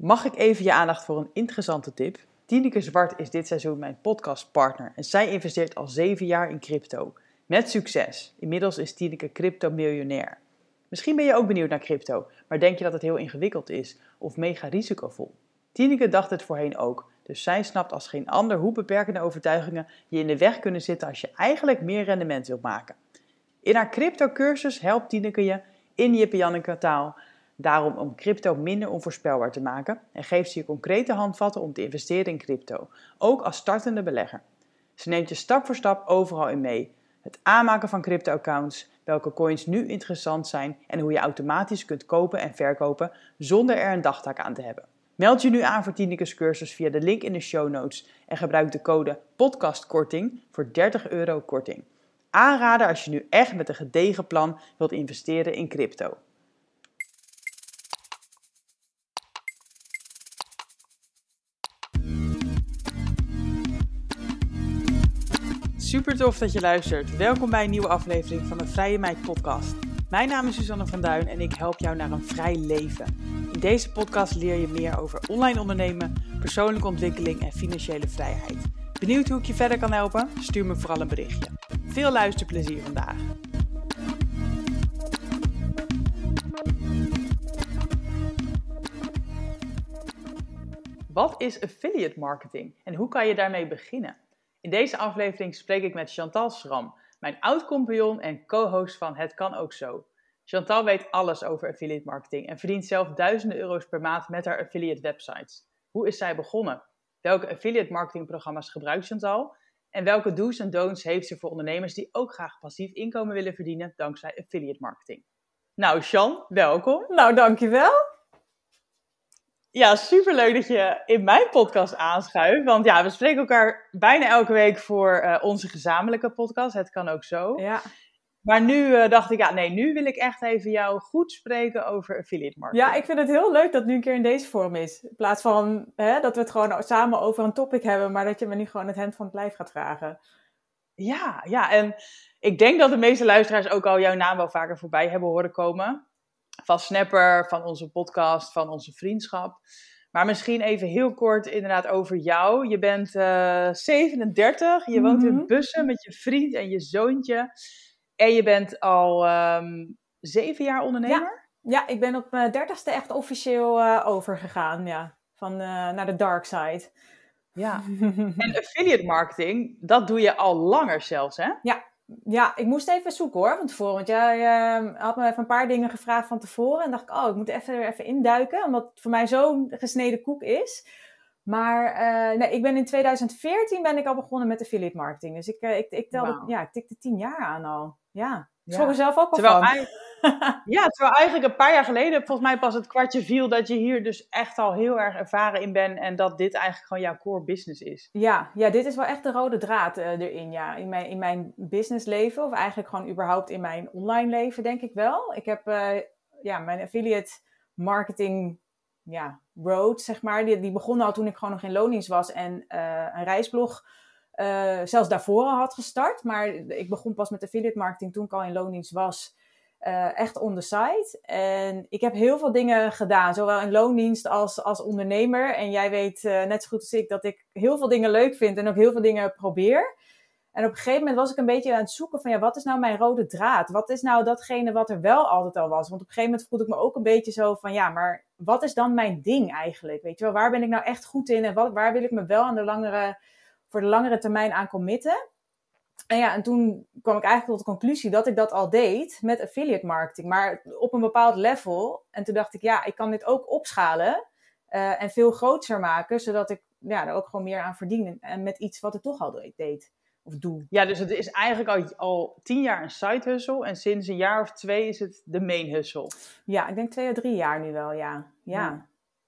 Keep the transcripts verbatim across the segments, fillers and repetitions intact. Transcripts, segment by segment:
Mag ik even je aandacht voor een interessante tip? Tineke Zwart is dit seizoen mijn podcastpartner en zij investeert al zeven jaar in crypto. Met succes. Inmiddels is Tineke crypto-miljonair. Misschien ben je ook benieuwd naar crypto, maar denk je dat het heel ingewikkeld is of mega risicovol? Tineke dacht het voorheen ook, dus zij snapt als geen ander hoe beperkende overtuigingen je in de weg kunnen zitten als je eigenlijk meer rendement wilt maken. In haar crypto-cursus helpt Tineke je in Jip en Janneke taal daarom om crypto minder onvoorspelbaar te maken en geeft ze je concrete handvatten om te investeren in crypto, ook als startende belegger. Ze neemt je stap voor stap overal in mee. Het aanmaken van crypto-accounts, welke coins nu interessant zijn en hoe je automatisch kunt kopen en verkopen zonder er een dagtaak aan te hebben. Meld je nu aan voor Tineke's cursus via de link in de show notes en gebruik de code podcastkorting voor dertig euro korting. Aanrader als je nu echt met een gedegen plan wilt investeren in crypto. Super tof dat je luistert. Welkom bij een nieuwe aflevering van de Vrije Meid podcast. Mijn naam is Suzanne van Duin en ik help jou naar een vrij leven. In deze podcast leer je meer over online ondernemen, persoonlijke ontwikkeling en financiële vrijheid. Benieuwd hoe ik je verder kan helpen? Stuur me vooral een berichtje. Veel luisterplezier vandaag. Wat is affiliate marketing en hoe kan je daarmee beginnen? In deze aflevering spreek ik met Chantal Schram, mijn oud-compagnon en co-host van Het Kan Ook Zo. Chantal weet alles over affiliate marketing en verdient zelf duizenden euro's per maand met haar affiliate websites. Hoe is zij begonnen? Welke affiliate marketingprogramma's gebruikt Chantal? En welke do's en don'ts heeft ze voor ondernemers die ook graag passief inkomen willen verdienen dankzij affiliate marketing? Nou, Chan, welkom. Nou, dankjewel. Ja, superleuk dat je in mijn podcast aanschuift. Want ja, we spreken elkaar bijna elke week voor uh, onze gezamenlijke podcast. Het Kan Ook Zo. Ja. Maar nu uh, dacht ik, ja, nee, nu wil ik echt even jou goed spreken over affiliate marketing. Ja, ik vind het heel leuk dat het nu een keer in deze vorm is. In plaats van hè, dat we het gewoon samen over een topic hebben, maar dat je me nu gewoon het hemd van het lijf gaat vragen. Ja, ja, en ik denk dat de meeste luisteraars ook al jouw naam wel vaker voorbij hebben horen komen. Van Snapper, van onze podcast, van onze vriendschap. Maar misschien even heel kort inderdaad over jou. Je bent uh, zevenendertig, je woont Mm-hmm. in Bussen met je vriend en je zoontje. En je bent al um, zeven jaar ondernemer? Ja, ja, ik ben op mijn dertigste echt officieel uh, overgegaan, ja. Van, uh, naar de dark side. Ja, en affiliate marketing, dat doe je al langer zelfs, hè? Ja. Ja, ik moest even zoeken hoor, van tevoren. Want jij uh, had me even een paar dingen gevraagd van tevoren. En dacht ik, oh, ik moet even, even induiken. Omdat het voor mij zo'n gesneden koek is. Maar uh, nee, ik ben in tweeduizend veertien ben ik al begonnen met affiliate marketing. Dus ik, uh, ik, ik telde, wow. ja, ik tikte tien jaar aan al. Ja, ik schrok er zelf ook al van. Eigen... ja, terwijl eigenlijk een paar jaar geleden volgens mij pas het kwartje viel dat je hier dus echt al heel erg ervaren in bent. En dat dit eigenlijk gewoon jouw core business is. Ja, ja, dit is wel echt de rode draad uh, erin. Ja. In mijn, in mijn businessleven of eigenlijk gewoon überhaupt in mijn online leven denk ik wel. Ik heb uh, ja, mijn affiliate marketing ja, road, zeg maar. Die, die begon al toen ik gewoon nog in loondienst was en uh, een reisblog uh, zelfs daarvoor al had gestart. Maar ik begon pas met affiliate marketing toen ik al in loondienst was. Uh, echt on the side. En ik heb heel veel dingen gedaan, zowel in loondienst als, als ondernemer. En jij weet uh, net zo goed als ik dat ik heel veel dingen leuk vind en ook heel veel dingen probeer. En op een gegeven moment was ik een beetje aan het zoeken van ja, wat is nou mijn rode draad? Wat is nou datgene wat er wel altijd al was? Want op een gegeven moment voelde ik me ook een beetje zo van ja, maar wat is dan mijn ding eigenlijk? Weet je wel, waar ben ik nou echt goed in en wat, waar wil ik me wel aan de langere, voor de langere termijn aan committen? En ja, en toen kwam ik eigenlijk tot de conclusie dat ik dat al deed met affiliate marketing, maar op een bepaald level. En toen dacht ik, ja, ik kan dit ook opschalen uh, en veel groter maken, zodat ik ja, er ook gewoon meer aan verdien. En met iets wat ik toch al deed of doe. Ja, dus het is eigenlijk al, al tien jaar een side hustle en sinds een jaar of twee is het de main hustle. Ja, ik denk twee of drie jaar nu wel, ja. Ja. Ja.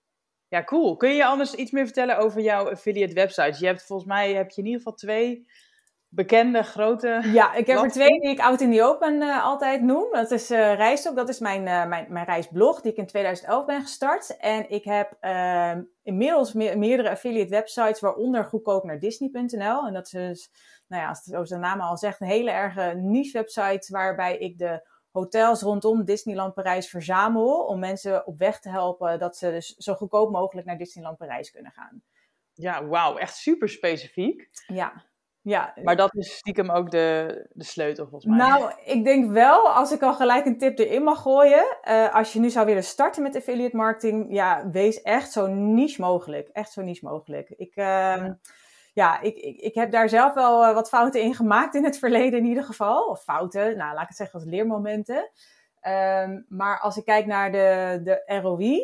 Ja, cool. Kun je je anders iets meer vertellen over jouw affiliate websites? Je hebt volgens mij, heb je in ieder geval twee bekende, grote... Ja, ik heb er twee die ik out in the open uh, altijd noem. Dat is uh, Reistok, dat is mijn, uh, mijn, mijn reisblog die ik in tweeduizend elf ben gestart. En ik heb uh, inmiddels me- meerdere affiliate websites, waaronder goedkoop naar disney punt n l. En dat is dus, nou ja, zoals de naam al zegt, een hele erge niche website waarbij ik de hotels rondom Disneyland Parijs verzamel om mensen op weg te helpen dat ze dus zo goedkoop mogelijk naar Disneyland Parijs kunnen gaan. Ja, wauw, echt super specifiek. Ja. Ja. Maar dat is stiekem ook de, de sleutel volgens mij. Nou, ik denk wel, als ik al gelijk een tip erin mag gooien. Uh, als je nu zou willen starten met affiliate marketing, ja, wees echt zo niche mogelijk. Echt zo niche mogelijk. Ik, uh, ja. ja, ik, ik, ik heb daar zelf wel uh, wat fouten in gemaakt in het verleden in ieder geval. Of fouten, nou laat ik het zeggen als leermomenten. Um, maar als ik kijk naar de, de R O I...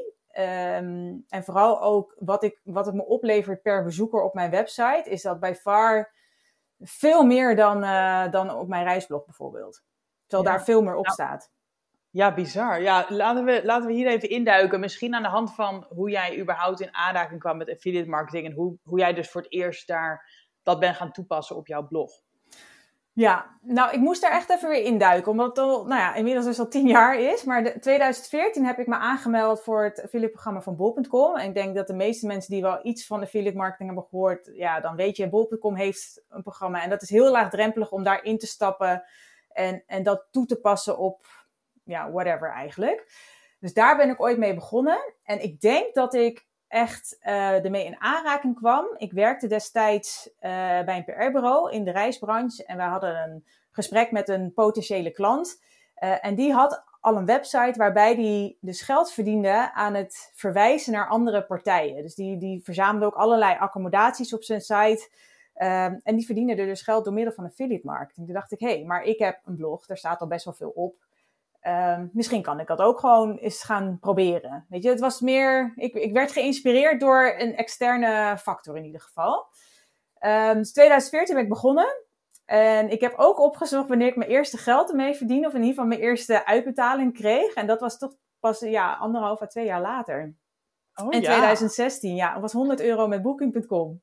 Um, en vooral ook wat, ik, wat het me oplevert per bezoeker op mijn website, is dat by far veel meer dan, uh, dan op mijn reisblog bijvoorbeeld. Terwijl ja. daar veel meer op ja. staat. Ja, bizar. Ja, laten we, laten we hier even induiken. Misschien aan de hand van hoe jij überhaupt in aanraking kwam met affiliate marketing. En hoe, hoe jij dus voor het eerst daar dat bent gaan toepassen op jouw blog. Ja, nou ik moest daar echt even weer induiken. Omdat het al, nou ja, inmiddels dus al tien jaar is. Maar in twintig veertien heb ik me aangemeld voor het affiliate programma van bol punt com. En ik denk dat de meeste mensen die wel iets van affiliate marketing hebben gehoord. Ja, dan weet je, bol punt com heeft een programma. En dat is heel laagdrempelig om daarin te stappen. En, en dat toe te passen op, ja, whatever eigenlijk. Dus daar ben ik ooit mee begonnen. En ik denk dat ik echt uh, ermee in aanraking kwam. Ik werkte destijds uh, bij een P R-bureau in de reisbranche. En wij hadden een gesprek met een potentiële klant. Uh, en die had al een website waarbij die dus geld verdiende aan het verwijzen naar andere partijen. Dus die, die verzamelde ook allerlei accommodaties op zijn site. Uh, en die verdiende er dus geld door middel van affiliate marketing. Toen dacht ik, hé, hey, maar ik heb een blog. Daar staat al best wel veel op. Uh, misschien kan ik dat ook gewoon eens gaan proberen. Weet je, het was meer... Ik, ik werd geïnspireerd door een externe factor in ieder geval. Um, dus twintig veertien ben ik begonnen. En ik heb ook opgezocht wanneer ik mijn eerste geld ermee verdiende. Of in ieder geval mijn eerste uitbetaling kreeg. En dat was toch pas ja, anderhalf à twee jaar later. Oh, in ja. twintig zestien, ja. Het was honderd euro met booking punt com.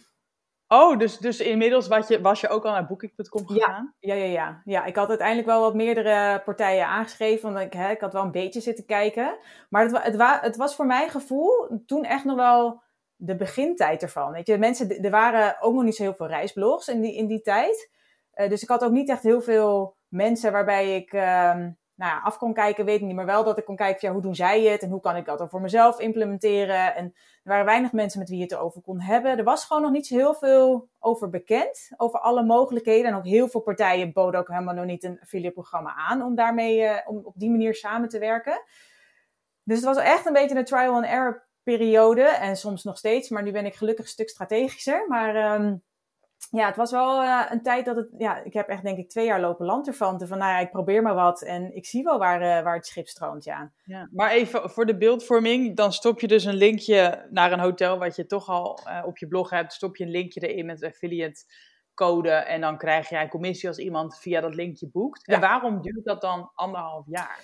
Oh, dus, dus inmiddels was je, was je ook al naar booking punt com gegaan? Ja, ja, ja, ja. ja, ik had uiteindelijk wel wat meerdere partijen aangeschreven. Want ik, hè, ik had wel een beetje zitten kijken. Maar het, het, het was voor mijn gevoel toen echt nog wel de begintijd ervan. Weet je, mensen, er waren ook nog niet zo heel veel reisblogs in die, in die tijd. Uh, dus ik had ook niet echt heel veel mensen waarbij ik um, nou ja, af kon kijken, weet ik niet. Maar wel dat ik kon kijken, ja, hoe doen zij het? En hoe kan ik dat dan voor mezelf implementeren? En er waren weinig mensen met wie je het erover kon hebben. Er was gewoon nog niet zo heel veel over bekend. Over alle mogelijkheden. En ook heel veel partijen boden ook helemaal nog niet een affiliate programma aan. Om daarmee, uh, om op die manier samen te werken. Dus het was echt een beetje een trial and error periode. En soms nog steeds. Maar nu ben ik gelukkig een stuk strategischer. Maar um, ja, het was wel uh, een tijd dat het... Ja, ik heb echt denk ik twee jaar lopen lanterfanten. Van nou ja, ik probeer maar wat. En ik zie wel waar, uh, waar het schip stroomt, ja. Ja. Maar even voor de beeldvorming. Dan stop je dus een linkje naar een hotel wat je toch al uh, op je blog hebt. Stop je een linkje erin met affiliate code. En dan krijg jij een commissie als iemand via dat linkje boekt. Ja. En waarom duurt dat dan anderhalf jaar?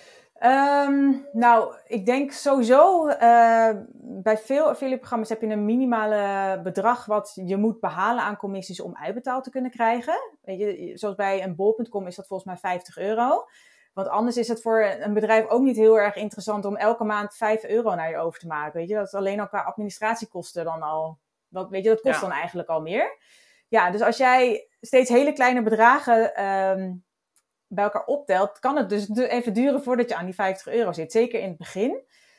Um, nou, ik denk sowieso, uh, bij veel affiliate-programma's heb je een minimale bedrag wat je moet behalen aan commissies om uitbetaald te kunnen krijgen. Weet je, zoals bij een bol punt com is dat volgens mij vijftig euro. Want anders is het voor een bedrijf ook niet heel erg interessant om elke maand vijf euro naar je over te maken. Weet je, dat is alleen al qua administratiekosten dan al, dat, weet je, dat kost ja. dan eigenlijk al meer. Ja, dus als jij steeds hele kleine bedragen... Um, bij elkaar optelt, kan het dus even duren voordat je aan die vijftig euro zit. Zeker in het begin.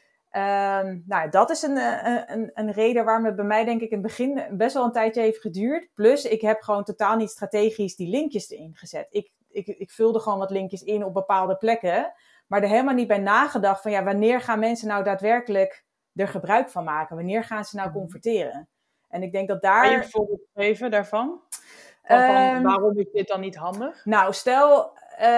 Um, nou, dat is een, een, een reden waarom het bij mij denk ik in het begin best wel een tijdje heeft geduurd. Plus, ik heb gewoon totaal niet strategisch die linkjes erin gezet. Ik, ik, ik vulde gewoon wat linkjes in op bepaalde plekken. Maar er helemaal niet bij nagedacht van ja, wanneer gaan mensen nou daadwerkelijk er gebruik van maken? Wanneer gaan ze nou converteren? En ik denk dat daar... Kan je een voorbeeld geven daarvan? Van, van, um, waarom is dit dan niet handig? Nou, stel...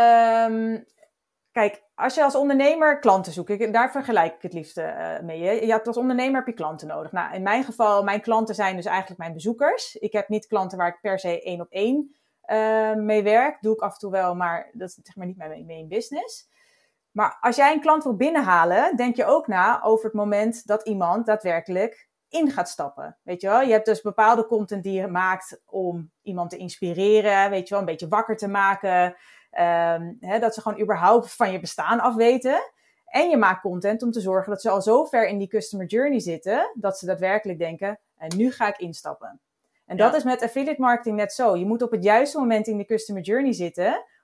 Um, kijk, als je als ondernemer klanten zoekt, ik, daar vergelijk ik het liefst uh, mee. Je, je hebt als ondernemer heb je klanten nodig. Nou, in mijn geval, mijn klanten zijn dus eigenlijk mijn bezoekers. Ik heb niet klanten waar ik per se één op één uh, mee werk. Doe ik af en toe wel, maar dat is zeg maar niet mijn main business. Maar als jij een klant wil binnenhalen, denk je ook na over het moment dat iemand daadwerkelijk in gaat stappen. Weet je wel? Je hebt dus bepaalde content die je maakt om iemand te inspireren, weet je wel, een beetje wakker te maken. Um, he, dat ze gewoon überhaupt van je bestaan af weten. En je maakt content om te zorgen dat ze al zo ver in die customer journey zitten, dat ze daadwerkelijk denken, en nu ga ik instappen. En ja. dat is met affiliate marketing net zo. Je moet op het juiste moment in de customer journey zitten,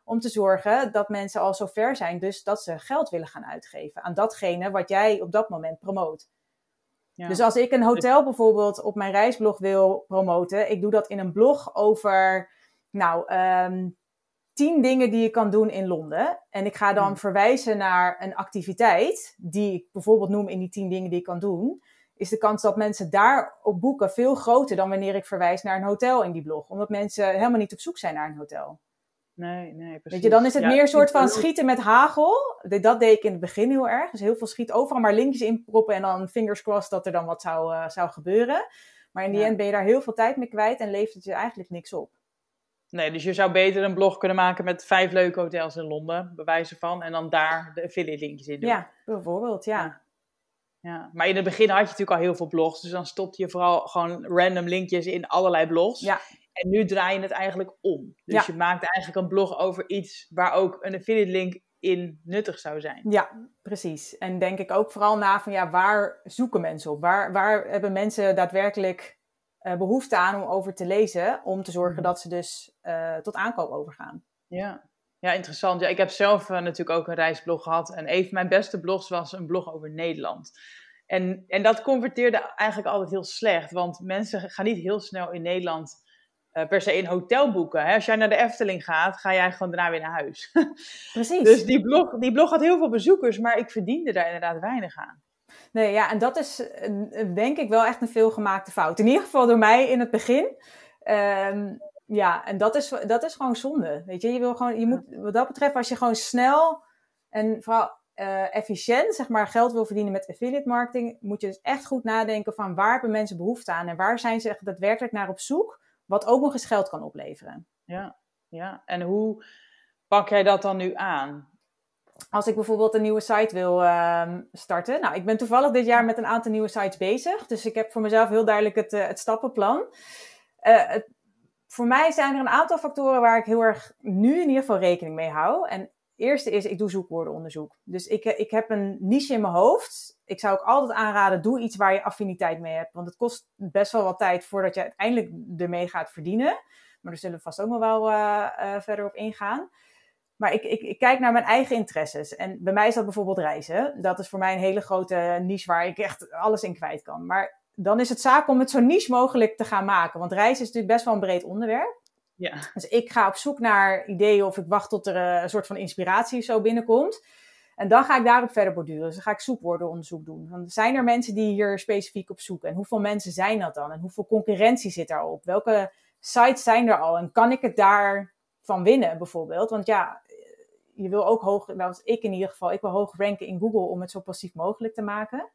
om te zorgen dat mensen al zo ver zijn, dus dat ze geld willen gaan uitgeven aan datgene wat jij op dat moment promoot. Ja. Dus als ik een hotel bijvoorbeeld op mijn reisblog wil promoten, ik doe dat in een blog over, nou, um, tien dingen die je kan doen in Londen. En ik ga dan hmm. verwijzen naar een activiteit die ik bijvoorbeeld noem in die tien dingen die ik kan doen, is de kans dat mensen daarop boeken veel groter dan wanneer ik verwijs naar een hotel in die blog. Omdat mensen helemaal niet op zoek zijn naar een hotel. Nee, nee, precies. Weet je, dan is het ja, meer een soort van schieten met hagel. Dat deed ik in het begin heel erg. Dus heel veel schieten overal maar linkjes inproppen en dan fingers crossed dat er dan wat zou, uh, zou gebeuren. Maar in die ja. end ben je daar heel veel tijd mee kwijt en levert het je eigenlijk niks op. Nee, dus je zou beter een blog kunnen maken met vijf leuke hotels in Londen, bij wijze van, en dan daar de affiliate linkjes in doen. Ja, bijvoorbeeld, ja. ja. Ja, maar in het begin had je natuurlijk al heel veel blogs, dus dan stopte je vooral gewoon random linkjes in allerlei blogs. Ja. En nu draai je het eigenlijk om. Dus ja. je maakt eigenlijk een blog over iets waar ook een affiliate link in nuttig zou zijn. Ja, precies. En denk ik ook vooral na van ja, waar zoeken mensen op? Waar, waar hebben mensen daadwerkelijk uh, behoefte aan om over te lezen, om te zorgen dat ze dus uh, tot aankoop overgaan? Ja. Ja, interessant. Ja, ik heb zelf uh, natuurlijk ook een reisblog gehad. En een van mijn beste blogs was een blog over Nederland. En, en dat converteerde eigenlijk altijd heel slecht. Want mensen gaan niet heel snel in Nederland uh, per se een hotel boeken. Hè? Als jij naar de Efteling gaat, ga jij gewoon daarna weer naar huis. Precies. Dus die blog, die blog had heel veel bezoekers, maar ik verdiende daar inderdaad weinig aan. Nee, ja, en dat is uh, denk ik wel echt een veelgemaakte fout. In ieder geval door mij in het begin. Um, Ja, en dat is, dat is gewoon zonde. Weet je, je wil gewoon, je moet, wat dat betreft, als je gewoon snel en vooral uh, efficiënt, zeg maar, geld wil verdienen met affiliate marketing, moet je dus echt goed nadenken van waar hebben mensen behoefte aan en waar zijn ze echt daadwerkelijk naar op zoek, wat ook nog eens geld kan opleveren. Ja, ja. En hoe pak jij dat dan nu aan? Als ik bijvoorbeeld een nieuwe site wil uh, starten. Nou, ik ben toevallig dit jaar met een aantal nieuwe sites bezig, dus ik heb voor mezelf heel duidelijk het, uh, het stappenplan. Uh, het, Voor mij zijn er een aantal factoren waar ik heel erg nu in ieder geval rekening mee hou. En het eerste is, ik doe zoekwoordenonderzoek. Dus ik, ik heb een niche in mijn hoofd. Ik zou ook altijd aanraden, doe iets waar je affiniteit mee hebt. Want het kost best wel wat tijd voordat je uiteindelijk ermee gaat verdienen. Maar daar zullen we vast ook nog wel uh, uh, verder op ingaan. Maar ik, ik, ik kijk naar mijn eigen interesses. En bij mij is dat bijvoorbeeld reizen. Dat is voor mij een hele grote niche waar ik echt alles in kwijt kan. Maar dan is het zaak om het zo niche mogelijk te gaan maken. Want reizen is natuurlijk best wel een breed onderwerp. Ja. Dus ik ga op zoek naar ideeën of ik wacht tot er een soort van inspiratie zo binnenkomt. En dan ga ik daarop verder borduren. Dus dan ga ik zoekwoordenonderzoek doen. Dan zijn er mensen die hier specifiek op zoeken? En hoeveel mensen zijn dat dan? En hoeveel concurrentie zit daarop? Welke sites zijn er al? En kan ik het daarvan winnen bijvoorbeeld? Want ja, je wil ook hoog, nou, ik in ieder geval, ik wil hoog ranken in Google om het zo passief mogelijk te maken.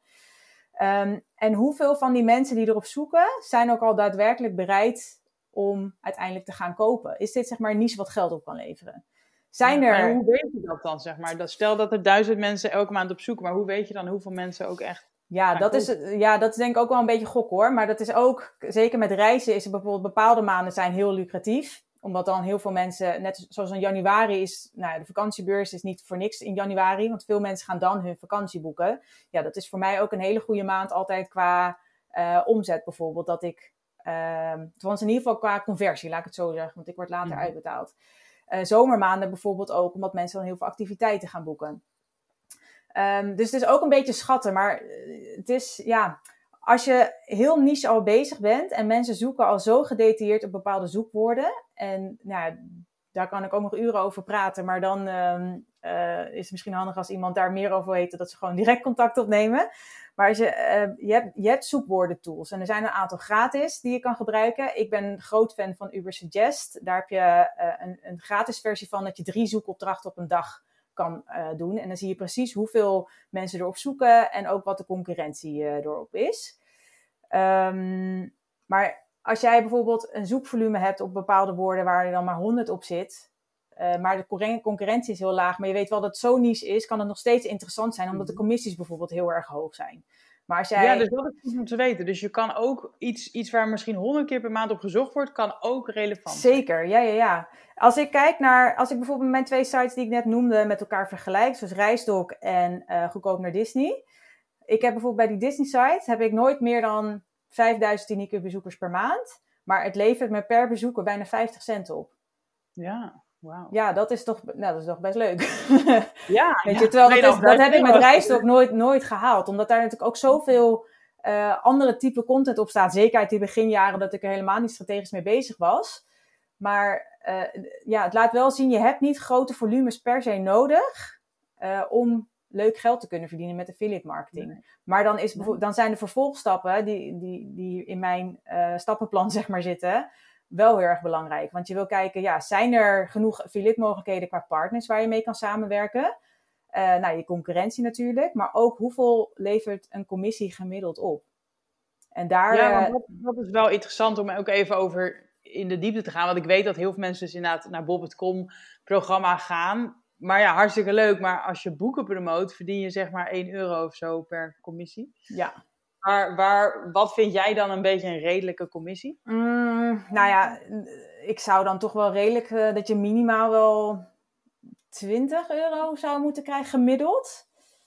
Um, en hoeveel van die mensen die erop zoeken, zijn ook al daadwerkelijk bereid om uiteindelijk te gaan kopen? Is dit zeg maar een niche wat geld op kan leveren? Zijn ja, er... Hoe weet je dat dan, zeg maar? Dat, stel dat er duizend mensen elke maand op zoek, maar hoe weet je dan hoeveel mensen ook echt... Ja, dat is, ja, dat is denk ik ook wel een beetje gok hoor. Maar dat is ook, zeker met reizen, is er bijvoorbeeld bepaalde maanden zijn heel lucratief. Omdat dan heel veel mensen, net zoals in januari is, nou, de vakantiebeurs is niet voor niks in januari. Want veel mensen gaan dan hun vakantie boeken. Ja, dat is voor mij ook een hele goede maand altijd qua uh, omzet bijvoorbeeld. Dat ik, uh, althans in ieder geval qua conversie, laat ik het zo zeggen. Want ik word later mm-hmm. uitbetaald. Uh, zomermaanden bijvoorbeeld ook, omdat mensen dan heel veel activiteiten gaan boeken. Um, dus het is ook een beetje schatten. Maar het is, ja... Als je heel niche al bezig bent en mensen zoeken al zo gedetailleerd op bepaalde zoekwoorden. En nou, daar kan ik ook nog uren over praten. Maar dan um, uh, is het misschien handig als iemand daar meer over weet. Dat ze gewoon direct contact opnemen. Maar als je, uh, je, hebt, je hebt zoekwoordentools. En er zijn een aantal gratis die je kan gebruiken. Ik ben een groot fan van Ubersuggest. Daar heb je uh, een, een gratis versie van dat je drie zoekopdrachten op een dag kan uh, doen. En dan zie je precies hoeveel mensen erop zoeken en ook wat de concurrentie uh, erop is. Um, maar als jij bijvoorbeeld een zoekvolume hebt op bepaalde woorden waar er dan maar honderd op zit, uh, maar de concurrentie is heel laag, maar je weet wel dat het zo niche is, kan het nog steeds interessant zijn, omdat de commissies bijvoorbeeld heel erg hoog zijn. Maar als jij... Ja, dus dat is goed om te weten. Dus je kan ook iets, iets waar misschien honderd keer per maand op gezocht wordt, kan ook relevant zijn. Zeker, ja, ja, ja. Als ik kijk naar, als ik bijvoorbeeld mijn twee sites die ik net noemde met elkaar vergelijk, zoals Reisdoc en uh, Goedkoop naar Disney. Ik heb bijvoorbeeld bij die Disney site, heb ik nooit meer dan vijfduizend unieke bezoekers per maand. Maar het levert me per bezoeker bijna vijftig cent op. Ja. Wow. Ja, dat is toch, nou, dat is toch best leuk. Ja, Weet ja. je, terwijl Nee, dat, is, dat dat heb ik met was- Rijstok nooit, nooit gehaald. Omdat daar natuurlijk ook zoveel uh, andere type content op staat. Zeker uit die beginjaren dat ik er helemaal niet strategisch mee bezig was. Maar uh, ja, het laat wel zien, je hebt niet grote volumes per se nodig uh, om leuk geld te kunnen verdienen met affiliate marketing. Nee. Maar dan, is Nee. dan zijn de vervolgstappen die, die, die in mijn uh, stappenplan zeg maar zitten, wel heel erg belangrijk. Want je wil kijken, ja, zijn er genoeg affiliate mogelijkheden qua partners waar je mee kan samenwerken? Uh, nou, je concurrentie natuurlijk, maar ook hoeveel levert een commissie gemiddeld op? En daar... Ja, maar uh, dat, dat is wel interessant om ook even over in de diepte te gaan. Want ik weet dat heel veel mensen dus inderdaad naar bob punt com programma gaan. Maar ja, hartstikke leuk. Maar als je boeken promoot, verdien je zeg maar één euro of zo per commissie. Ja. Maar waar, wat vind jij dan een beetje een redelijke commissie? Mm, nou ja, ik zou dan toch wel redelijk uh, dat je minimaal wel twintig euro zou moeten krijgen gemiddeld.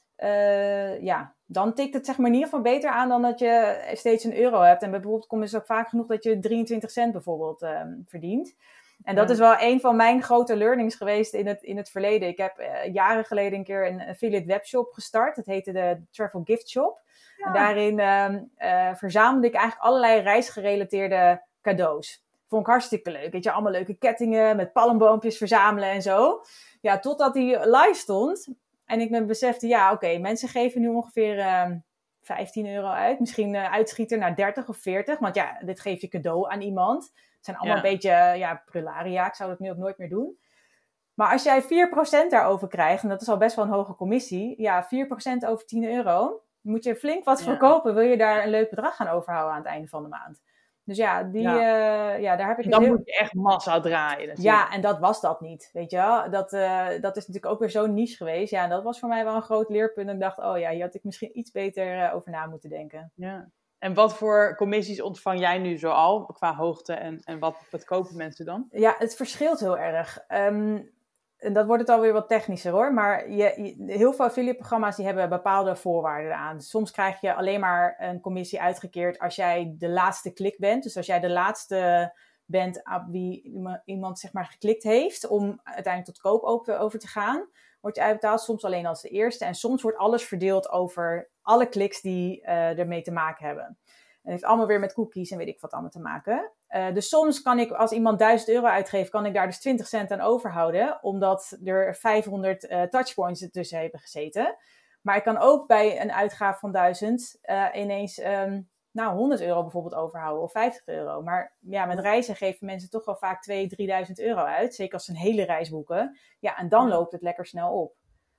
Uh, ja, dan tikt het zeg maar in ieder geval beter aan dan dat je steeds een euro hebt. En bijvoorbeeld komt het ook vaak genoeg dat je drieëntwintig cent bijvoorbeeld uh, verdient. En dat ja. is wel een van mijn grote learnings geweest in het, in het verleden. Ik heb uh, jaren geleden een keer een affiliate webshop gestart. Het heette de Travel Gift Shop. Ja. En daarin uh, uh, verzamelde ik eigenlijk allerlei reisgerelateerde cadeaus. Vond ik hartstikke leuk. Weet je, allemaal leuke kettingen met palmboompjes verzamelen en zo. Ja, totdat die live stond. En ik me besefte, ja, oké, okay, mensen geven nu ongeveer uh, vijftien euro uit. Misschien uh, uitschieter naar dertig of veertig. Want ja, dit geef je cadeau aan iemand. Het zijn allemaal ja. een beetje, uh, ja, prularia. Ik zou dat nu ook nooit meer doen. Maar als jij vier procent daarover krijgt, en dat is al best wel een hoge commissie. Ja, vier procent over tien euro. Moet je flink wat ja. verkopen. Wil je daar een leuk bedrag gaan overhouden aan het einde van de maand. Dus ja, die, ja. Uh, ja daar heb ik... En dan heel... moet je echt massa draaien natuurlijk. Ja, en dat was dat niet, weet je wel. Dat, uh, dat is natuurlijk ook weer zo'n niche geweest. Ja, en dat was voor mij wel een groot leerpunt. En ik dacht, oh ja, hier had ik misschien iets beter uh, over na moeten denken. Ja. En wat voor commissies ontvang jij nu zoal, qua hoogte? En, en wat, wat kopen mensen dan? Ja, het verschilt heel erg. Um, en dat wordt het alweer wat technischer hoor. Maar je, je, heel veel affiliate-programma's die hebben bepaalde voorwaarden aan. Soms krijg je alleen maar een commissie uitgekeerd als jij de laatste klik bent. Dus als jij de laatste bent op wie iemand zeg maar geklikt heeft om uiteindelijk tot koop over te gaan, wordt je uitbetaald. Soms alleen als de eerste. En soms wordt alles verdeeld over alle kliks die uh, ermee te maken hebben. En het heeft allemaal weer met cookies en weet ik wat allemaal te maken. Uh, dus soms kan ik, als iemand duizend euro uitgeeft, kan ik daar dus twintig cent aan overhouden. Omdat er vijfhonderd uh, touchpoints ertussen hebben gezeten. Maar ik kan ook bij een uitgave van duizend uh, ineens um, nou, honderd euro bijvoorbeeld overhouden. Of vijftig euro. Maar ja, met reizen geven mensen toch wel vaak tweeduizend, drieduizend euro uit. Zeker als ze een hele reis boeken. Ja, en dan loopt het lekker snel op.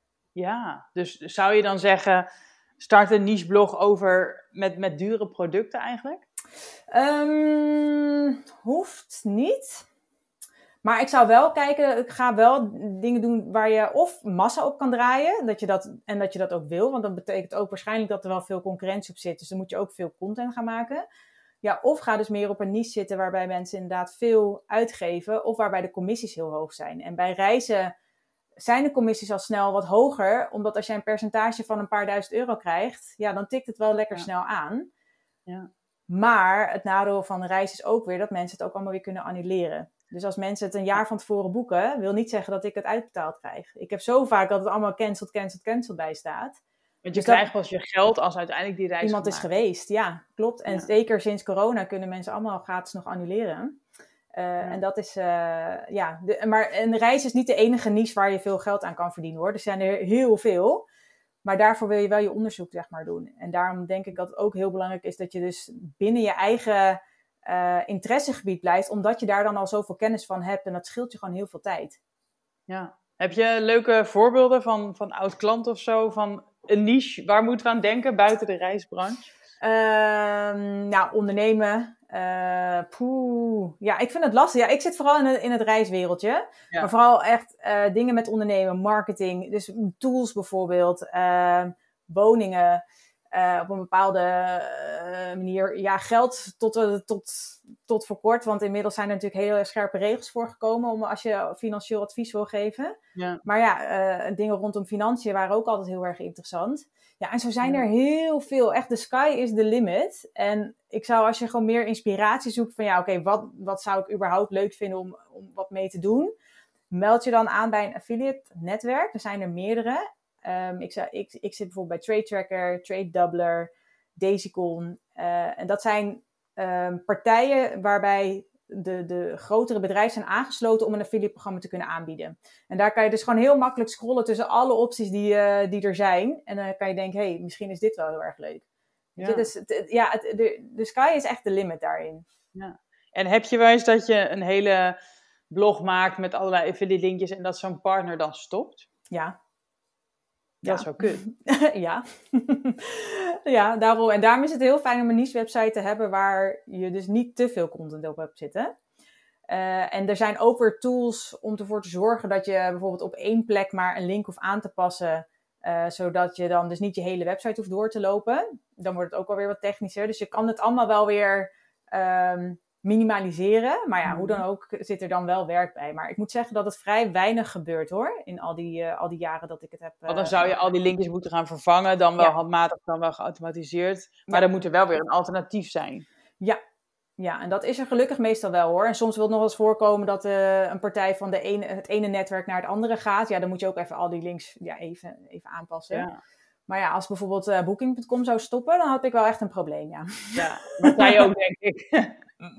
Ja, dus zou je dan zeggen, start een nicheblog over met, met dure producten eigenlijk? Um, hoeft niet. Maar ik zou wel kijken, ik ga wel dingen doen waar je of massa op kan draaien. Dat je dat, en dat je dat ook wil. Want dat betekent ook waarschijnlijk dat er wel veel concurrentie op zit. Dus dan moet je ook veel content gaan maken. Ja, of ga dus meer op een niche zitten waarbij mensen inderdaad veel uitgeven. Of waarbij de commissies heel hoog zijn. En bij reizen zijn de commissies al snel wat hoger. Omdat als jij een percentage van een paar duizend euro krijgt, ja, dan tikt het wel lekker ja. snel aan. Ja. Maar het nadeel van de reis is ook weer dat mensen het ook allemaal weer kunnen annuleren. Dus als mensen het een jaar van tevoren boeken, wil niet zeggen dat ik het uitbetaald krijg. Ik heb zo vaak dat het allemaal cancelled, cancelled, cancelled bij staat. Want je dus krijgt pas je geld als uiteindelijk die reis iemand gemaakt. is geweest, ja, klopt. En ja. zeker sinds corona kunnen mensen allemaal gratis nog annuleren. Uh, ja. En dat is, uh, ja, de, maar een reis is niet de enige niche waar je veel geld aan kan verdienen hoor. Er zijn er heel veel. Maar daarvoor wil je wel je onderzoek zeg maar doen. En daarom denk ik dat het ook heel belangrijk is dat je dus binnen je eigen uh, interessegebied blijft. Omdat je daar dan al zoveel kennis van hebt. En dat scheelt je gewoon heel veel tijd. Ja. Heb je leuke voorbeelden van, van oud-klanten of zo? Van een niche, waar moeten we aan denken buiten de reisbranche? Uh, nou, ondernemen. Uh, poeh. Ja, ik vind het lastig. Ja, ik zit vooral in het, in het reiswereldje. Ja. Maar vooral echt uh, dingen met ondernemen, marketing. Dus tools bijvoorbeeld. Uh, woningen. Uh, op een bepaalde uh, manier. Ja, geld tot, uh, tot, tot voor kort. Want inmiddels zijn er natuurlijk hele scherpe regels voor gekomen. Om, als je financieel advies wil geven. Ja. Maar ja, uh, dingen rondom financiën waren ook altijd heel erg interessant. Ja, en zo zijn ja. er heel veel. Echt, de sky is the limit. En ik zou, als je gewoon meer inspiratie zoekt van ja, oké, okay, wat, wat zou ik überhaupt leuk vinden om, om wat mee te doen? meld je dan aan bij een affiliate netwerk. Er zijn er meerdere. Um, ik, zou, ik, ik zit bijvoorbeeld bij Trade Tracker, Trade Doubler, Daisycon. Uh, en dat zijn um, partijen waarbij de, de grotere bedrijven zijn aangesloten om een affiliate programma te kunnen aanbieden. En daar kan je dus gewoon heel makkelijk scrollen tussen alle opties die, uh, die er zijn. En dan kan je denken, hé, hey, misschien is dit wel heel erg leuk. Ja. Dus het, ja, het, de, de sky is echt de limit daarin. Ja. En heb je wel eens dat je een hele blog maakt met allerlei affiliate linkjes en dat zo'n partner dan stopt? Ja. Dat ja. is wel kut. ja. ja, daarom. En daarom is het heel fijn om een niche website te hebben waar je dus niet te veel content op hebt zitten. Uh, en er zijn ook weer tools om ervoor te zorgen dat je bijvoorbeeld op één plek maar een link hoeft aan te passen. Uh, zodat je dan dus niet je hele website hoeft door te lopen. Dan wordt het ook alweer wat technischer. Dus je kan het allemaal wel weer um, minimaliseren. Maar ja, hoe dan ook zit er dan wel werk bij. Maar ik moet zeggen dat het vrij weinig gebeurt hoor. In al die, uh, al die jaren dat ik het heb. Uh, Want dan zou je al die linkjes moeten gaan vervangen. Dan wel ja. handmatig, dan wel geautomatiseerd. Maar ja. dan moet er wel weer een alternatief zijn. Ja. Ja, en dat is er gelukkig meestal wel hoor. En soms wil het nog wel eens voorkomen dat uh, een partij van de ene, het ene netwerk naar het andere gaat. Ja, dan moet je ook even al die links ja, even, even aanpassen. Ja. Maar ja, als bijvoorbeeld uh, Booking punt com zou stoppen, dan had ik wel echt een probleem, ja. Ja, dat jij ook, denk ik.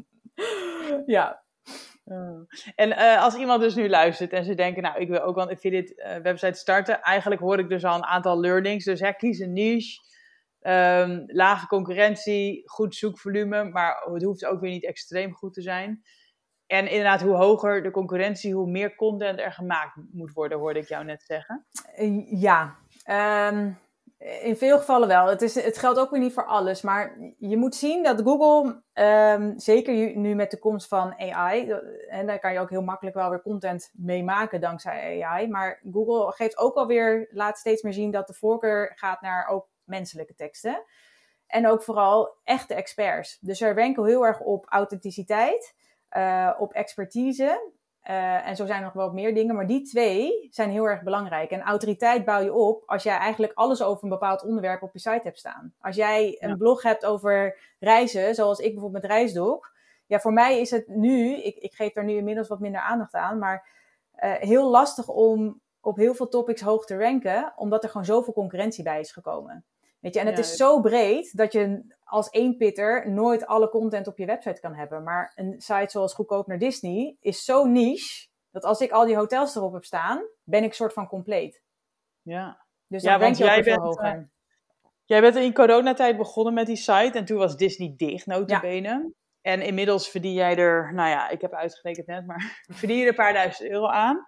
ja. Uh. En uh, als iemand dus nu luistert en ze denken, nou, ik wil ook wel een affiliate uh, website starten. Eigenlijk hoor ik dus al een aantal learnings. Dus hè, kies een niche. Um, lage concurrentie, goed zoekvolume, maar het hoeft ook weer niet extreem goed te zijn. En inderdaad, hoe hoger de concurrentie, hoe meer content er gemaakt moet worden, hoorde ik jou net zeggen. Ja, um, in veel gevallen wel. Het, is, het geldt ook weer niet voor alles, maar je moet zien dat Google, um, zeker nu met de komst van A I, en daar kan je ook heel makkelijk wel weer content mee maken dankzij A I, maar Google geeft ook alweer, laat steeds meer zien dat de voorkeur gaat naar ook menselijke teksten. En ook vooral echte experts. Dus er ranken heel erg op authenticiteit, uh, op expertise. Uh, en zo zijn er nog wel wat meer dingen. Maar die twee zijn heel erg belangrijk. En autoriteit bouw je op als jij eigenlijk alles over een bepaald onderwerp op je site hebt staan. Als jij een ja. blog hebt over reizen, zoals ik bijvoorbeeld met Reisdoc. Ja, voor mij is het nu, ik, ik geef daar nu inmiddels wat minder aandacht aan, maar uh, heel lastig om op heel veel topics hoog te ranken, omdat er gewoon zoveel concurrentie bij is gekomen. Weet je, en het ja, is zo breed dat je als eenpitter nooit alle content op je website kan hebben. Maar een site zoals Goedkoop naar Disney is zo niche, dat als ik al die hotels erop heb staan, ben ik soort van compleet. Ja, dus dan ja, denk je ook jij veel bent, hoger. Uh, jij bent in coronatijd begonnen met die site en toen was Disney dicht, nota bene. Ja. En inmiddels verdien jij er, nou ja, ik heb uitgerekend net, maar verdien je er een paar duizend euro aan.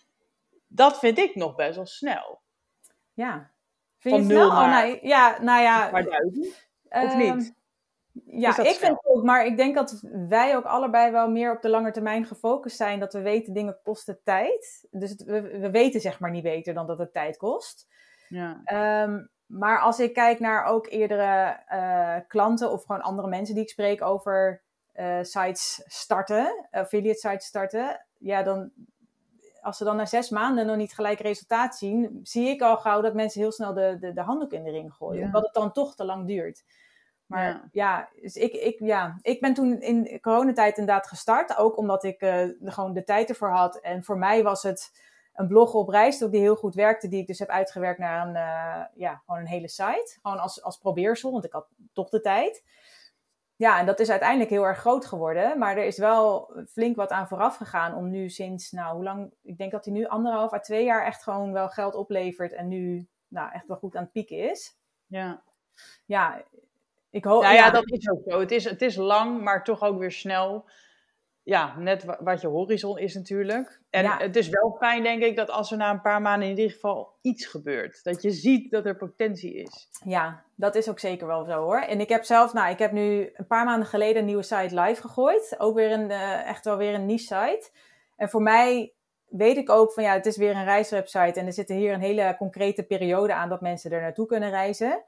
Dat vind ik nog best wel snel. Ja. Van nul naar oh, nee. ja, nou ja, een paar duizend, uh, of niet? Ja, ik snel? vind het ook, maar ik denk dat wij ook allebei wel meer op de lange termijn gefocust zijn. Dat we weten, dingen kosten tijd. Dus het, we, we weten zeg maar niet beter dan dat het tijd kost. Ja. Um, maar als ik kijk naar ook eerdere uh, klanten of gewoon andere mensen die ik spreek over uh, sites starten, affiliate sites starten, ja, dan als ze dan na zes maanden nog niet gelijk resultaat zien, zie ik al gauw dat mensen heel snel de, de, de handdoek in de ring gooien. Ja. Omdat het dan toch te lang duurt. Maar ja, ja, dus ik, ik, ja, ik ben toen in coronatijd inderdaad gestart. Ook omdat ik uh, de, gewoon de tijd ervoor had. En voor mij was het een blog op Reisdoc die heel goed werkte. Die ik dus heb uitgewerkt naar een, uh, ja, gewoon een hele site. Gewoon als, als probeersel, want ik had toch de tijd. Ja, en dat is uiteindelijk heel erg groot geworden. Maar er is wel flink wat aan vooraf gegaan om nu sinds, nou hoe lang, ik denk dat hij nu anderhalf à twee jaar echt gewoon wel geld oplevert. En nu nou, echt wel goed aan het pieken is. Ja. Ja, ik hoop... Nou ja, ja, dat is ook zo. Het is, het is lang, maar toch ook weer snel. Ja, net wat je horizon is natuurlijk. En ja. het is wel fijn, denk ik, dat als er na een paar maanden in ieder geval iets gebeurt. Dat je ziet dat er potentie is. Ja, dat is ook zeker wel zo hoor. En ik heb zelf, nou, ik heb nu een paar maanden geleden een nieuwe site live gegooid. Ook weer een, uh, echt wel weer een niche site. En voor mij weet ik ook van ja, het is weer een reiswebsite. En er zit hier een hele concrete periode aan dat mensen er naartoe kunnen reizen.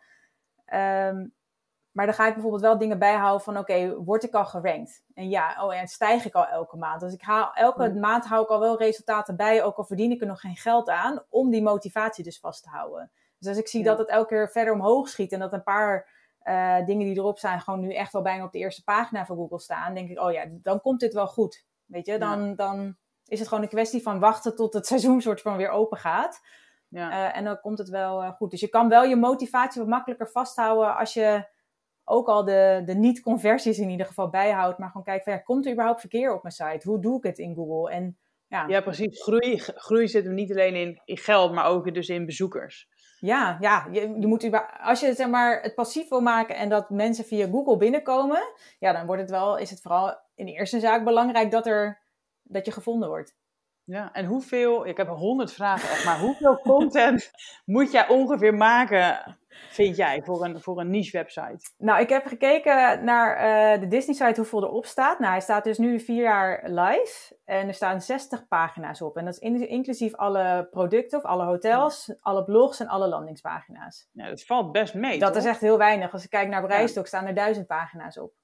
Um, Maar dan ga ik bijvoorbeeld wel dingen bijhouden van oké, okay, word ik al gerankt? En ja, oh, en stijg ik al elke maand? Dus ik haal, elke mm. maand hou ik al wel resultaten bij, ook al verdien ik er nog geen geld aan, om die motivatie dus vast te houden. Dus als ik zie ja. dat het elke keer verder omhoog schiet en dat een paar uh, dingen die erop staan gewoon nu echt wel bijna op de eerste pagina van Google staan, denk ik, oh ja, dan komt dit wel goed. Weet je, dan, ja. dan is het gewoon een kwestie van wachten tot het seizoen soort van weer open gaat. Ja. Uh, en dan komt het wel uh, goed. Dus je kan wel je motivatie wat makkelijker vasthouden als je ook al de, de niet-conversies in ieder geval bijhoudt. Maar gewoon kijkt van, ja, komt er überhaupt verkeer op mijn site? Hoe doe ik het in Google? En, ja. ja, precies. Groei, groei zit hem niet alleen in, in geld, maar ook dus in bezoekers. Ja, ja je, je moet, als je zeg maar, het passief wil maken en dat mensen via Google binnenkomen, ja, dan wordt het wel, is het vooral in de eerste zaak belangrijk dat, er, dat je gevonden wordt. Ja, en hoeveel, ik heb honderd vragen echt, maar hoeveel content moet jij ongeveer maken, vind jij, voor een, voor een niche website? Nou, ik heb gekeken naar uh, de Disney site, hoeveel erop staat. Nou, hij staat dus nu vier jaar live en er staan zestig pagina's op. En dat is in, inclusief alle producten of alle hotels, ja. alle blogs en alle landingspagina's. Ja, dat valt best mee, Dat toch? is echt heel weinig. Als ik kijk naar Breistok, ja. staan er duizend pagina's op.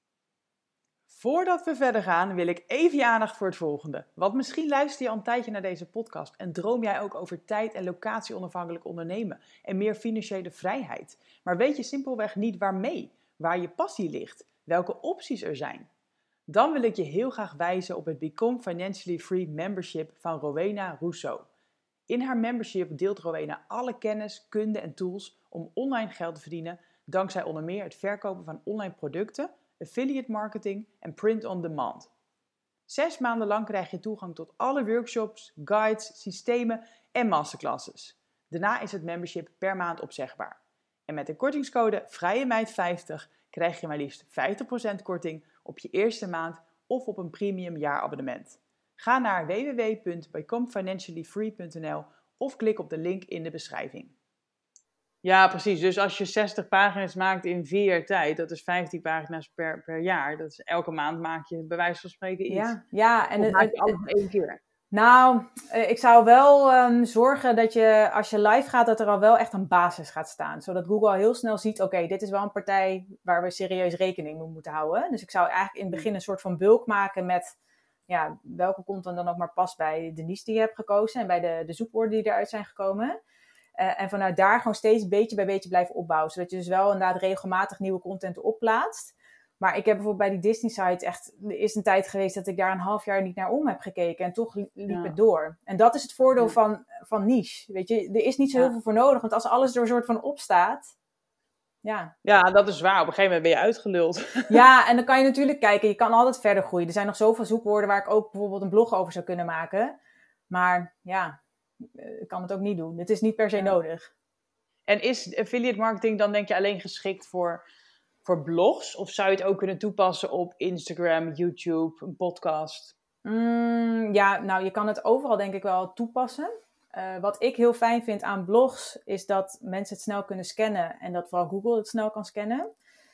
Voordat we verder gaan, wil ik even je aandacht voor het volgende. Want misschien luister je al een tijdje naar deze podcast en droom jij ook over tijd- en locatie-onafhankelijk ondernemen en meer financiële vrijheid. Maar weet je simpelweg niet waarmee, waar je passie ligt, welke opties er zijn. Dan wil ik je heel graag wijzen op het Become Financially Free membership van Rowena Russo. In haar membership deelt Rowena alle kennis, kunde en tools om online geld te verdienen, dankzij onder meer het verkopen van online producten, affiliate marketing en print on demand. Zes maanden lang krijg je toegang tot alle workshops, guides, systemen en masterclasses. Daarna is het membership per maand opzegbaar. En met de kortingscode VrijeMeid vijftig krijg je maar liefst vijftig procent korting op je eerste maand of op een premium jaarabonnement. Ga naar w w w punt become financially free punt n l of klik op de link in de beschrijving. Ja, precies. Dus als je zestig pagina's maakt in vier jaar tijd, dat is vijftien pagina's per, per jaar. Dat is elke maand maak je bij wijze van spreken iets. Ja, ja en of het, maak je het, alles één keer. Nou, ik zou wel um, zorgen dat je, als je live gaat, dat er al wel echt een basis gaat staan. Zodat Google al heel snel ziet, oké, okay, dit is wel een partij waar we serieus rekening mee moeten houden. Dus ik zou eigenlijk in het begin een soort van bulk maken met, ja, welke content dan ook maar past bij de niche die je hebt gekozen en bij de, de zoekwoorden die eruit zijn gekomen. Uh, en vanuit daar gewoon steeds beetje bij beetje blijven opbouwen. Zodat je dus wel inderdaad regelmatig nieuwe content opplaatst. Maar ik heb bijvoorbeeld bij die Disney-site echt... Er is een tijd geweest dat ik daar een half jaar niet naar om heb gekeken. En toch liep ja. het door. En dat is het voordeel ja. van, van niche. Weet je, er is niet zo heel ja. veel voor nodig. Want als alles er een soort van opstaat... Ja. ja, dat is waar. Op een gegeven moment ben je uitgeluld. Ja, en dan kan je natuurlijk kijken. Je kan altijd verder groeien. Er zijn nog zoveel zoekwoorden waar ik ook bijvoorbeeld een blog over zou kunnen maken. Maar ja... Ik kan het ook niet doen. Het is niet per se ja. nodig. En is affiliate marketing dan denk je alleen geschikt voor, voor blogs? Of zou je het ook kunnen toepassen op Instagram, YouTube, een podcast? Mm, ja, nou je kan het overal denk ik wel toepassen. Uh, wat ik heel fijn vind aan blogs is dat mensen het snel kunnen scannen. En dat vooral Google het snel kan scannen.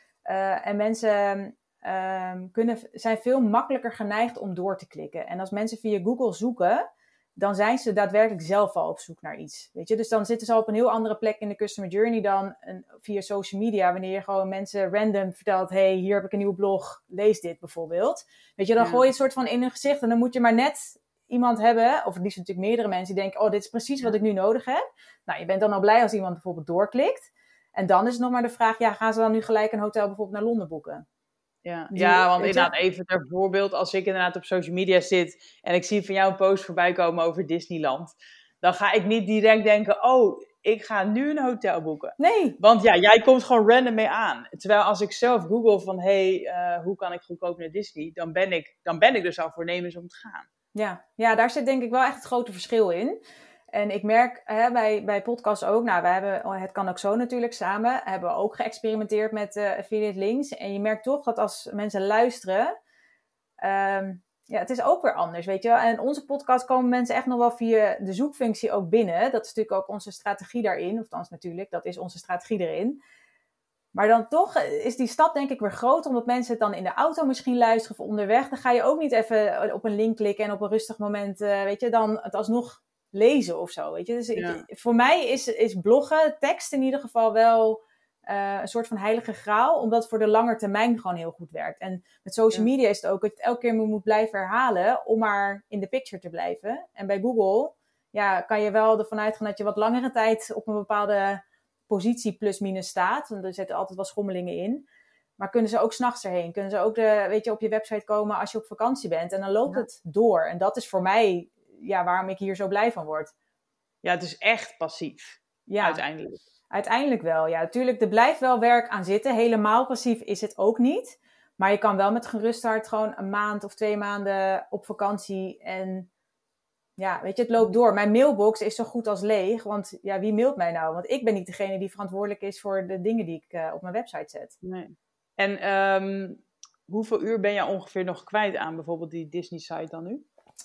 Uh, en mensen uh, kunnen, zijn veel makkelijker geneigd om door te klikken. En als mensen via Google zoeken... dan zijn ze daadwerkelijk zelf al op zoek naar iets. Weet je? Dus dan zitten ze al op een heel andere plek in de customer journey dan een, via social media. Wanneer je gewoon mensen random vertelt... hey, hier heb ik een nieuwe blog, lees dit bijvoorbeeld. Weet je, dan ja. gooi je het soort van in hun gezicht... en dan moet je maar net iemand hebben... of het liefst natuurlijk meerdere mensen die denken... oh, dit is precies wat ik nu nodig heb. Nou, je bent dan al blij als iemand bijvoorbeeld doorklikt. En dan is het nog maar de vraag... ja, gaan ze dan nu gelijk een hotel bijvoorbeeld naar Londen boeken? Ja, die, ja, want inderdaad, even ter voorbeeld, als ik inderdaad op social media zit en ik zie van jou een post voorbij komen over Disneyland, dan ga ik niet direct denken, oh, ik ga nu een hotel boeken. Nee. Want ja, jij komt gewoon random mee aan. Terwijl als ik zelf google van, hé, hey, uh, hoe kan ik goedkoop naar Disney, dan ben ik, dan ben ik dus al voornemens om te gaan. Ja, ja, daar zit denk ik wel echt het grote verschil in. En ik merk hè, bij, bij podcasts ook, nou, wij hebben, het kan ook zo natuurlijk samen, hebben we ook geëxperimenteerd met uh, affiliate links. En je merkt toch dat als mensen luisteren, um, ja, het is ook weer anders, weet je wel. En in onze podcast komen mensen echt nog wel via de zoekfunctie ook binnen. Dat is natuurlijk ook onze strategie daarin, of althans natuurlijk, dat is onze strategie erin. Maar dan toch is die stap denk ik weer groter, omdat mensen het dan in de auto misschien luisteren of onderweg. Dan ga je ook niet even op een link klikken en op een rustig moment, uh, weet je, dan het alsnog lezen of zo, weet je. Dus ja. ik, voor mij is, is bloggen, tekst in ieder geval wel uh, een soort van heilige graal, omdat het voor de lange termijn gewoon heel goed werkt. En met social ja. media is het ook dat je het elke keer moet blijven herhalen om maar in de picture te blijven. En bij Google ja, kan je wel ervan uitgaan dat je wat langere tijd op een bepaalde positie plus minus staat, want er zitten altijd wel schommelingen in. Maar kunnen ze ook 's nachts erheen? Kunnen ze ook de, weet je, op je website komen als je op vakantie bent? En dan loopt ja. het door. En dat is voor mij ja, waarom ik hier zo blij van word. Ja, het is echt passief. Ja, uiteindelijk. Uiteindelijk wel, ja. Natuurlijk, er blijft wel werk aan zitten. Helemaal passief is het ook niet. Maar je kan wel met gerust hart gewoon een maand of twee maanden op vakantie. En ja, weet je, het loopt door. Mijn mailbox is zo goed als leeg. Want ja, wie mailt mij nou? Want ik ben niet degene die verantwoordelijk is voor de dingen die ik uh, op mijn website zet. Nee. En um, hoeveel uur ben je ongeveer nog kwijt aan bijvoorbeeld die Disney-site dan nu?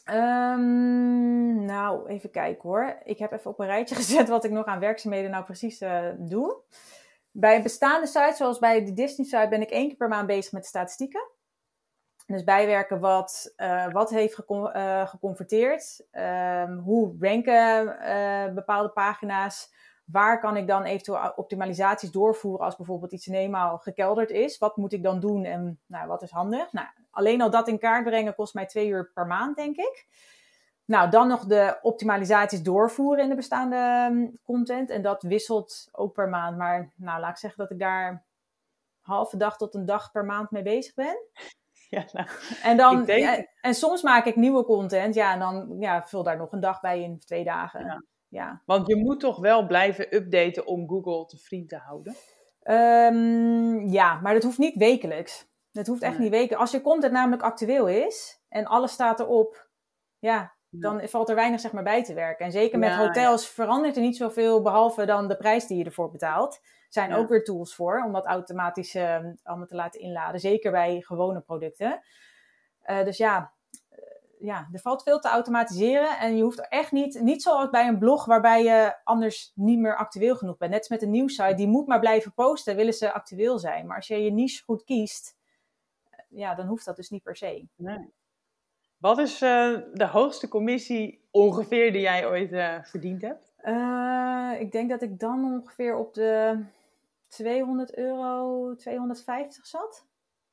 Um, nou, even kijken hoor. Ik heb even op een rijtje gezet wat ik nog aan werkzaamheden nou precies uh, doe. Bij bestaande sites, zoals bij de Disney-site, ben ik één keer per maand bezig met de statistieken. Dus bijwerken wat, uh, wat heeft gecon- uh, geconverteerd. Um, hoe ranken uh, bepaalde pagina's. Waar kan ik dan eventueel optimalisaties doorvoeren als bijvoorbeeld iets eenmaal gekelderd is? Wat moet ik dan doen en nou, wat is handig? Nou, alleen al dat in kaart brengen kost mij twee uur per maand, denk ik. Nou, dan nog de optimalisaties doorvoeren in de bestaande um, content. En dat wisselt ook per maand. Maar nou, laat ik zeggen dat ik daar een halve dag tot een dag per maand mee bezig ben. Ja, nou, en, dan, denk... ja, en soms maak ik nieuwe content. Ja, en dan ja, vul daar nog een dag bij in, twee dagen. Ja. Ja. Want je moet toch wel blijven updaten om Google te vriend te houden? Um, ja, maar dat hoeft niet wekelijks. Dat hoeft echt nee. niet wekelijks. Als je content namelijk actueel is en alles staat erop, ja, ja. dan valt er weinig zeg maar, bij te werken. En zeker met ja, hotels ja. verandert er niet zoveel, behalve dan de prijs die je ervoor betaalt. Er zijn ja. ook weer tools voor om dat automatisch uh, allemaal te laten inladen. Zeker bij gewone producten. Uh, dus ja... Ja, er valt veel te automatiseren en je hoeft er echt niet, niet zoals bij een blog waarbij je anders niet meer actueel genoeg bent. Net als met een nieuwssite, die moet maar blijven posten, willen ze actueel zijn. Maar als je je niche goed kiest, ja, dan hoeft dat dus niet per se. Nee. Wat is uh, de hoogste commissie ongeveer die jij ooit uh, verdiend hebt? Uh, ik denk dat ik dan ongeveer op de tweehonderd euro, tweehonderdvijftig zat.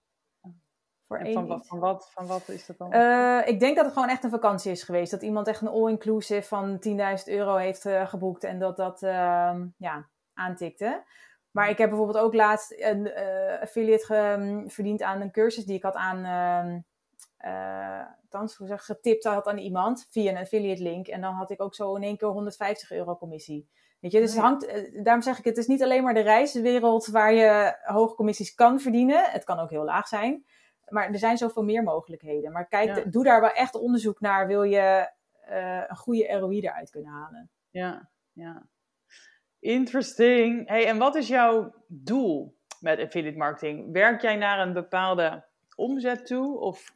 En van wat, van, wat, van wat is dat dan? Uh, ik denk dat het gewoon echt een vakantie is geweest. Dat iemand echt een all-inclusive van tienduizend euro heeft uh, geboekt en dat dat uh, ja, aantikte. Maar ik heb bijvoorbeeld ook laatst een uh, affiliate ge, verdiend aan een cursus die ik had aan, uh, uh, thans, hoe zeg, getipt had aan iemand via een affiliate link. En dan had ik ook zo in één keer honderdvijftig euro commissie. Weet je, dus het hangt, uh, daarom zeg ik, het is niet alleen maar de reiswereld waar je hoge commissies kan verdienen. Het kan ook heel laag zijn. Maar er zijn zoveel meer mogelijkheden. Maar kijk, ja. doe daar wel echt onderzoek naar. Wil je uh, een goede R O I eruit kunnen halen? Ja, ja. Interesting. Hey, en wat is jouw doel met affiliate marketing? Werk jij naar een bepaalde omzet toe? Of...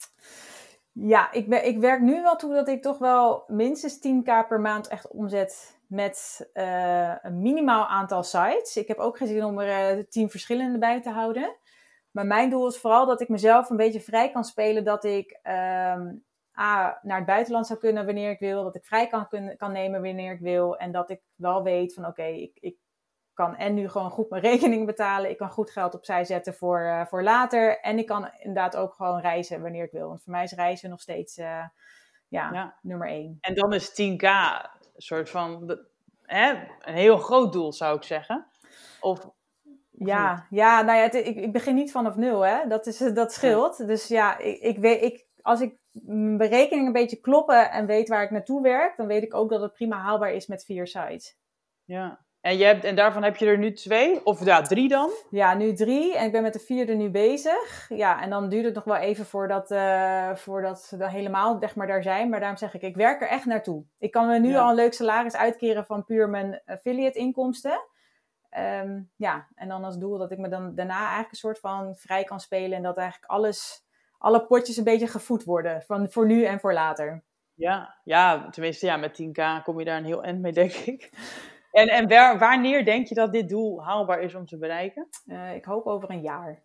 Ja, ik, ben, ik werk nu wel toe dat ik toch wel minstens tien k per maand echt omzet met uh, een minimaal aantal sites. Ik heb ook geen zin om er uh, tien verschillende bij te houden. Maar mijn doel is vooral dat ik mezelf een beetje vrij kan spelen. Dat ik um, A, naar het buitenland zou kunnen wanneer ik wil. Dat ik vrij kan, kun, kan nemen wanneer ik wil. En dat ik wel weet van oké, okay, ik, ik kan en nu gewoon goed mijn rekening betalen. Ik kan goed geld opzij zetten voor, uh, voor later. En ik kan inderdaad ook gewoon reizen wanneer ik wil. Want voor mij is reizen nog steeds uh, ja, ja. nummer één. En dan is tien k een soort van de, hè, een heel groot doel zou ik zeggen. Of... Ja, ja, nou ja, het, ik, ik begin niet vanaf nul, hè. Dat, is, dat scheelt. Ja. Dus ja, ik, ik weet, ik, als ik mijn berekeningen een beetje kloppen en weet waar ik naartoe werk, dan weet ik ook dat het prima haalbaar is met vier sites. Ja, en, je hebt, en daarvan heb je er nu twee? Of ja, drie dan? Ja, nu drie. En ik ben met de vierde nu bezig. Ja, en dan duurt het nog wel even voordat, uh, voordat we helemaal zeg maar, daar zijn. Maar daarom zeg ik, ik werk er echt naartoe. Ik kan me nu ja. al een leuk salaris uitkeren van puur mijn affiliate inkomsten. Um, ja, en dan als doel dat ik me dan daarna eigenlijk een soort van vrij kan spelen. En dat eigenlijk alles, alle potjes een beetje gevoed worden. Van voor nu en voor later. Ja, ja, tenminste ja, met tien k kom je daar een heel eind mee, denk ik. En, en waar, wanneer denk je dat dit doel haalbaar is om te bereiken? Uh, ik hoop over een jaar.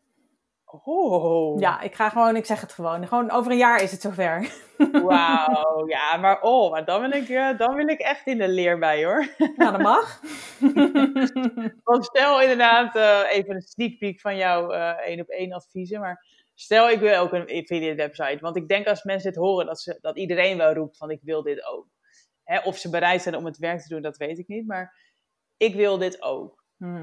Oh. Ja, ik ga gewoon, ik zeg het gewoon. Gewoon over een jaar is het zover. Wauw, ja, maar oh, maar dan wil ik, uh, dan wil ik echt in de leer bij, hoor. Nou, dat mag. Want stel inderdaad, uh, even een sneak peek van jouw uh, één op één adviezen, maar stel ik wil ook een affiliate website, want ik denk als mensen dit horen, dat, ze, dat iedereen wel roept van ik wil dit ook. Hè, of ze bereid zijn om het werk te doen, dat weet ik niet, maar ik wil dit ook. Mm-hmm.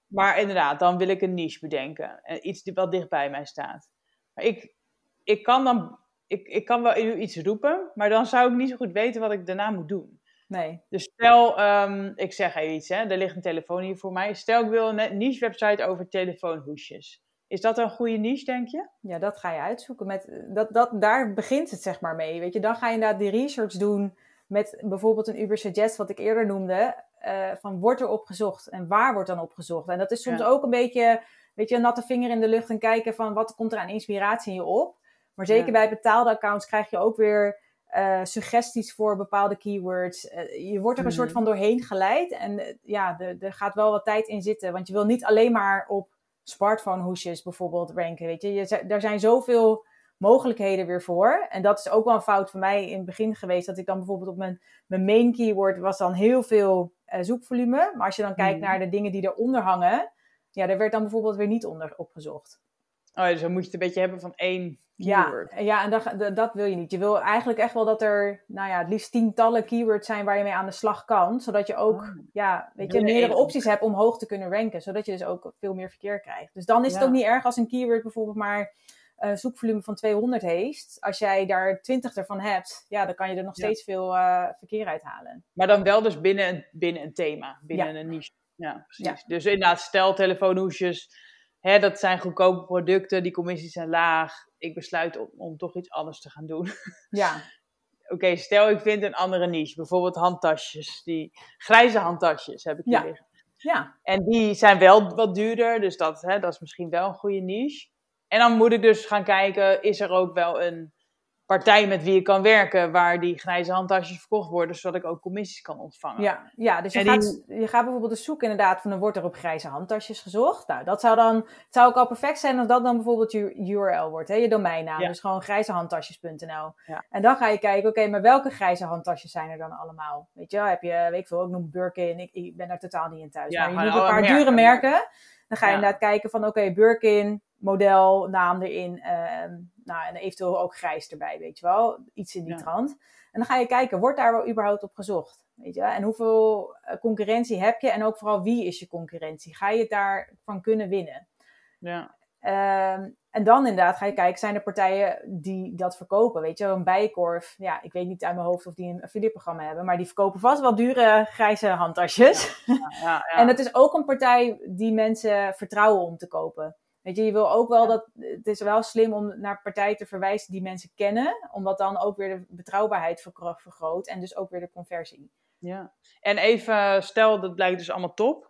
Maar inderdaad, dan wil ik een niche bedenken. En iets die wel dicht bij mij staat. Maar ik, ik kan dan... Ik, ik kan wel iets roepen, maar dan zou ik niet zo goed weten wat ik daarna moet doen. Nee. Dus stel, um, ik zeg even iets, hè, er ligt een telefoon hier voor mij. Stel, ik wil een niche website over telefoonhoesjes. Is dat een goede niche, denk je? Ja, dat ga je uitzoeken. Met, dat, dat, daar begint het zeg maar mee. Weet je? Dan ga je inderdaad die research doen met bijvoorbeeld een Ubersuggest, wat ik eerder noemde. Uh, van wordt er op gezocht en waar wordt dan op gezocht? En dat is soms ja. ook een beetje, weet je, een natte vinger in de lucht en kijken van wat komt er aan inspiratie in je op. Maar zeker ja. bij betaalde accounts krijg je ook weer uh, suggesties voor bepaalde keywords. Uh, je wordt er een mm-hmm. soort van doorheen geleid. En uh, ja, er gaat wel wat tijd in zitten. Want je wil niet alleen maar op smartphone hoesjes bijvoorbeeld ranken. Weet je? Je, er zijn zoveel mogelijkheden weer voor. En dat is ook wel een fout van mij in het begin geweest. Dat ik dan bijvoorbeeld op mijn, mijn main keyword was dan heel veel uh, zoekvolume. Maar als je dan kijkt mm-hmm. naar de dingen die eronder hangen. Ja, daar werd dan bijvoorbeeld weer niet onder opgezocht. Oh, dus dan moet je het een beetje hebben van één keyword. Ja, ja en dat, dat wil je niet. Je wil eigenlijk echt wel dat er, nou ja, het liefst tientallen keywords zijn waar je mee aan de slag kan. Zodat je ook, oh. ja, weet je, meerdere opties hebt om hoog te kunnen ranken. Zodat je dus ook veel meer verkeer krijgt. Dus dan is ja. het ook niet erg als een keyword bijvoorbeeld maar uh, zoekvolume van tweehonderd heeft. Als jij daar twintig ervan hebt, ja, dan kan je er nog ja. steeds veel uh, verkeer uithalen. Maar dan wel dus binnen een, binnen een thema, binnen ja. een niche. Ja, precies. Ja. Dus inderdaad, stel telefoonhoesjes. Hè, dat zijn goedkope producten, die commissies zijn laag. Ik besluit om, om toch iets anders te gaan doen. Ja. Oké, okay, stel ik vind een andere niche. Bijvoorbeeld handtasjes. Die grijze handtasjes heb ik hier ja. liggen. Ja. En die zijn wel wat duurder, dus dat, hè, dat is misschien wel een goede niche. En dan moet ik dus gaan kijken, is er ook wel een partij met wie ik kan werken, waar die grijze handtasjes verkocht worden, zodat ik ook commissies kan ontvangen. Ja, ja dus je die... gaat, je gaat bijvoorbeeld dus zoeken inderdaad van, er wordt er op grijze handtasjes gezocht. Nou, dat zou dan, het zou ook al perfect zijn als dat dan bijvoorbeeld je U R L wordt, hè, je domeinnaam. Ja. Dus gewoon grijzehandtasjes punt n l. Ja. En dan ga je kijken, oké, okay, maar welke grijze handtasjes zijn er dan allemaal? Weet je, heb je, weet ik veel, ik noem Birkin, ik, ik ben daar totaal niet in thuis. Ja, maar je noemt een paar merken, dure merken. Dan ga je ja. inderdaad kijken van, oké, okay, Birkin, model, naam erin, uh, nou, en eventueel ook grijs erbij, weet je wel. Iets in die ja. trant. En dan ga je kijken, wordt daar wel überhaupt op gezocht? Weet je? En hoeveel concurrentie heb je? En ook vooral, wie is je concurrentie? Ga je het daarvan kunnen winnen? Ja. Uh, en dan inderdaad ga je kijken, zijn er partijen die dat verkopen? Weet je, een Bijenkorf, ja, ik weet niet uit mijn hoofd of die een affiliate-programma hebben, maar die verkopen vast wel dure grijze handtasjes. Ja. Ja, ja, ja. En het is ook een partij die mensen vertrouwen om te kopen. Weet je, je wil ook wel dat, het is wel slim om naar partijen te verwijzen die mensen kennen, omdat dan ook weer de betrouwbaarheid vergroot en dus ook weer de conversie. Ja, en even, stel dat blijkt dus allemaal top.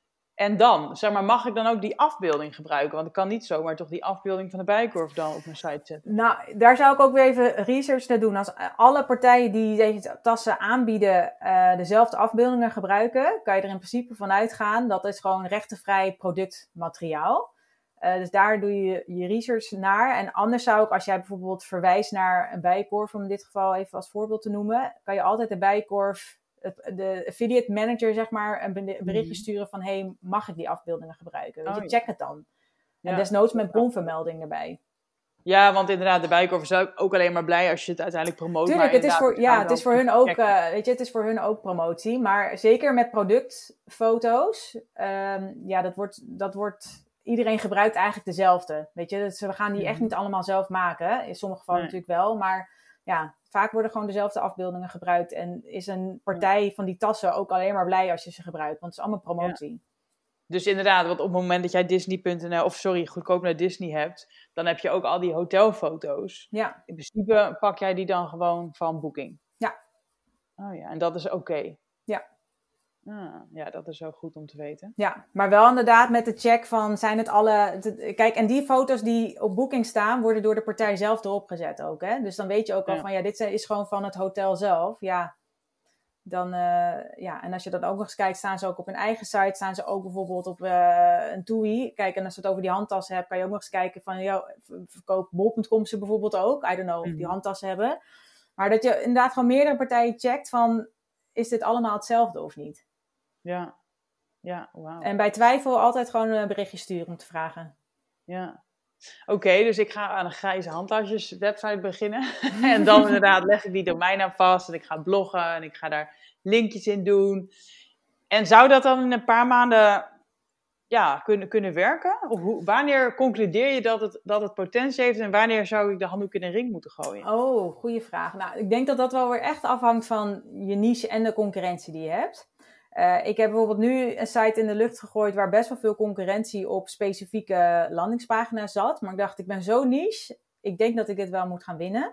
En dan, zeg maar, mag ik dan ook die afbeelding gebruiken? Want ik kan niet zomaar toch die afbeelding van de Bijenkorf dan op mijn site zetten. Nou, daar zou ik ook weer even research naar doen. Als alle partijen die deze tassen aanbieden uh, dezelfde afbeeldingen gebruiken, kan je er in principe van uitgaan dat is gewoon rechtenvrij productmateriaal. Uh, dus daar doe je je research naar. En anders zou ik, als jij bijvoorbeeld verwijst naar een Bijenkorf, om in dit geval even als voorbeeld te noemen, kan je altijd de Bijenkorf, de affiliate manager, zeg maar, een berichtje sturen van, hey, mag ik die afbeeldingen gebruiken? Weet je, oh, check het dan. En ja, desnoods met bronvermelding erbij. Ja, want inderdaad, de Bijenkorf is ook alleen maar blij als je het uiteindelijk promoot. Tuurlijk, het is voor, ja, het is voor hun ook, uh, weet je, het is voor hun ook promotie. Maar zeker met productfoto's, um, ja, dat wordt, dat wordt, iedereen gebruikt eigenlijk dezelfde. Weet je, dus we gaan die echt niet allemaal zelf maken. In sommige gevallen nee. natuurlijk wel, maar ja, vaak worden gewoon dezelfde afbeeldingen gebruikt. En is een partij van die tassen ook alleen maar blij als je ze gebruikt. Want het is allemaal promotie. Ja. Dus inderdaad, want op het moment dat jij Disney punt n l, of sorry, goedkoop naar Disney hebt, dan heb je ook al die hotelfoto's. Ja. In principe pak jij die dan gewoon van Booking. Ja. Oh ja, en dat is oké. Okay. Ja. Ah, ja, dat is zo goed om te weten. Ja, maar wel inderdaad met de check van, zijn het alle... Te, kijk, en die foto's die op Booking staan, worden door de partij zelf erop gezet ook, hè. Dus dan weet je ook al ja. van, ja, dit is gewoon van het hotel zelf. Ja, dan... Uh, ja, en als je dan ook nog eens kijkt, staan ze ook op hun eigen site, staan ze ook bijvoorbeeld op uh, een TUI. Kijk, en als je het over die handtassen hebt, kan je ook nog eens kijken van, ja, verkoopt bol punt com ze bijvoorbeeld ook. I don't know of die handtassen hebben. Maar dat je inderdaad gewoon meerdere partijen checkt van, is dit allemaal hetzelfde of niet? Ja, ja, wauw. En bij twijfel altijd gewoon een berichtje sturen om te vragen. Ja. Oké, okay, dus ik ga aan een grijze handtasjes website beginnen. En dan inderdaad leg ik die domeinnaam vast en ik ga bloggen en ik ga daar linkjes in doen. En zou dat dan in een paar maanden ja, kunnen, kunnen werken? Of hoe, wanneer concludeer je dat het, dat het potentie heeft en wanneer zou ik de handdoek in de ring moeten gooien? Oh, goede vraag. Nou, ik denk dat dat wel weer echt afhangt van je niche en de concurrentie die je hebt. Uh, ik heb bijvoorbeeld nu een site in de lucht gegooid waar best wel veel concurrentie op specifieke landingspagina's zat. Maar ik dacht, ik ben zo niche, ik denk dat ik dit wel moet gaan winnen.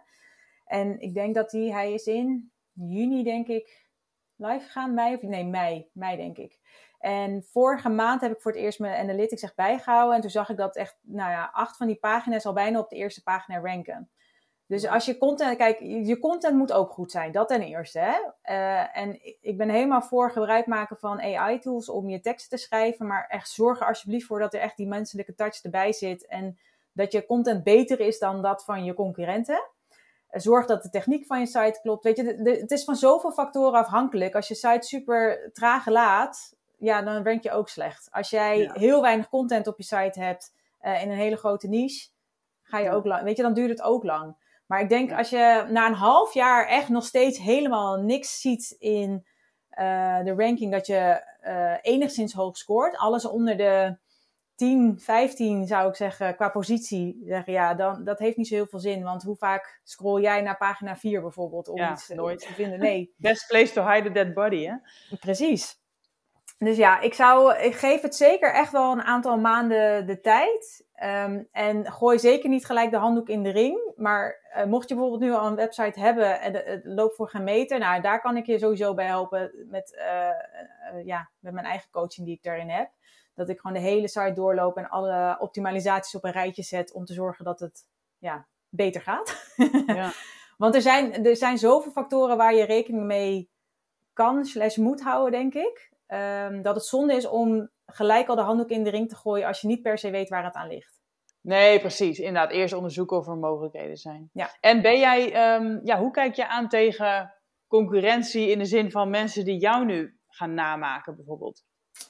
En ik denk dat die, hij is in juni denk ik live gegaan, mei of nee, mei, mei denk ik. En vorige maand heb ik voor het eerst mijn analytics echt bijgehouden. En toen zag ik dat echt, nou ja, acht van die pagina's al bijna op de eerste pagina ranken. Dus als je content, kijk, je content moet ook goed zijn. Dat ten eerste, hè. Uh, en ik ben helemaal voor gebruik maken van A I-tools om je teksten te schrijven. Maar echt zorg er alsjeblieft voor dat er echt die menselijke touch erbij zit. En dat je content beter is dan dat van je concurrenten. Zorg dat de techniek van je site klopt. Weet je, de, de, het is van zoveel factoren afhankelijk. Als je site super traag laat, ja, dan rank je ook slecht. Als jij ja. heel weinig content op je site hebt uh, in een hele grote niche, ga je ja. ook lang. Weet je, dan duurt het ook lang. Maar ik denk ja. als je na een half jaar echt nog steeds helemaal niks ziet in uh, de ranking, dat je uh, enigszins hoog scoort, alles onder de tien, vijftien zou ik zeggen, qua positie, zeggen ja, dan, dat heeft niet zo heel veel zin. Want hoe vaak scroll jij naar pagina vier bijvoorbeeld om ja, iets nooit. te vinden? Nee. Best place to hide a dead body, hè? Precies. Dus ja, ik zou, ik geef het zeker echt wel een aantal maanden de tijd. Um, en gooi zeker niet gelijk de handdoek in de ring. Maar uh, mocht je bijvoorbeeld nu al een website hebben en het loopt voor geen meter, nou, daar kan ik je sowieso bij helpen met, uh, uh, ja, met mijn eigen coaching die ik daarin heb. Dat ik gewoon de hele site doorloop en alle optimalisaties op een rijtje zet om te zorgen dat het ja, beter gaat. Ja. Want er zijn, er zijn zoveel factoren waar je rekening mee kan slash moet houden, denk ik. Um, dat het zonde is om gelijk al de handdoek in de ring te gooien als je niet per se weet waar het aan ligt. Nee, precies. Inderdaad, eerst onderzoeken of er mogelijkheden zijn. Ja. En ben jij, um, ja, hoe kijk je aan tegen concurrentie in de zin van mensen die jou nu gaan namaken bijvoorbeeld?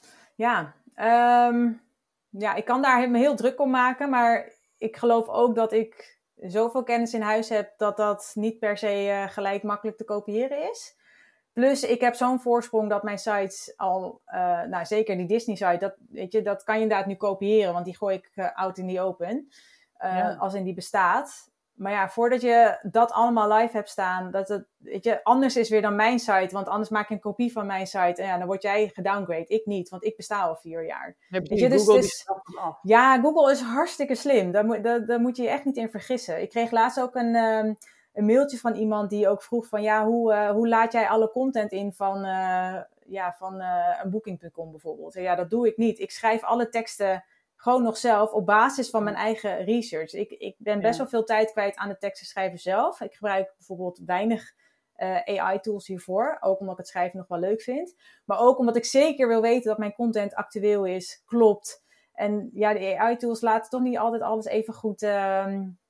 Ja, um, ja, ik kan daar me heel druk om maken, maar ik geloof ook dat ik zoveel kennis in huis heb dat dat niet per se uh, gelijk makkelijk te kopiëren is. Plus, ik heb zo'n voorsprong dat mijn sites al, uh, nou zeker die Disney-site, dat, weet je, dat kan je inderdaad nu kopiëren, want die gooi ik uh, out in the open, uh, ja. als in die bestaat. Maar ja, voordat je dat allemaal live hebt staan, dat het, weet je, anders is weer dan mijn site, want anders maak je een kopie van mijn site en ja, dan word jij gedowngrade. Ik niet, want ik besta al vier jaar. Heb je, je, dus, Google dus, die af? Ja, Google is hartstikke slim. Daar, moet, daar, daar moet je je echt niet in vergissen. Ik kreeg laatst ook een... Um, een mailtje van iemand die ook vroeg van ja, hoe, uh, hoe laat jij alle content in van, uh, ja, van uh, een booking punt com bijvoorbeeld. En ja, dat doe ik niet. Ik schrijf alle teksten gewoon nog zelf op basis van mijn eigen research. Ik, ik ben best ja. wel veel tijd kwijt aan de teksten schrijven zelf. Ik gebruik bijvoorbeeld weinig uh, A I-tools hiervoor. Ook omdat ik het schrijven nog wel leuk vind. Maar ook omdat ik zeker wil weten dat mijn content actueel is, klopt. En ja, de A I-tools laten toch niet altijd alles even goed... Uh,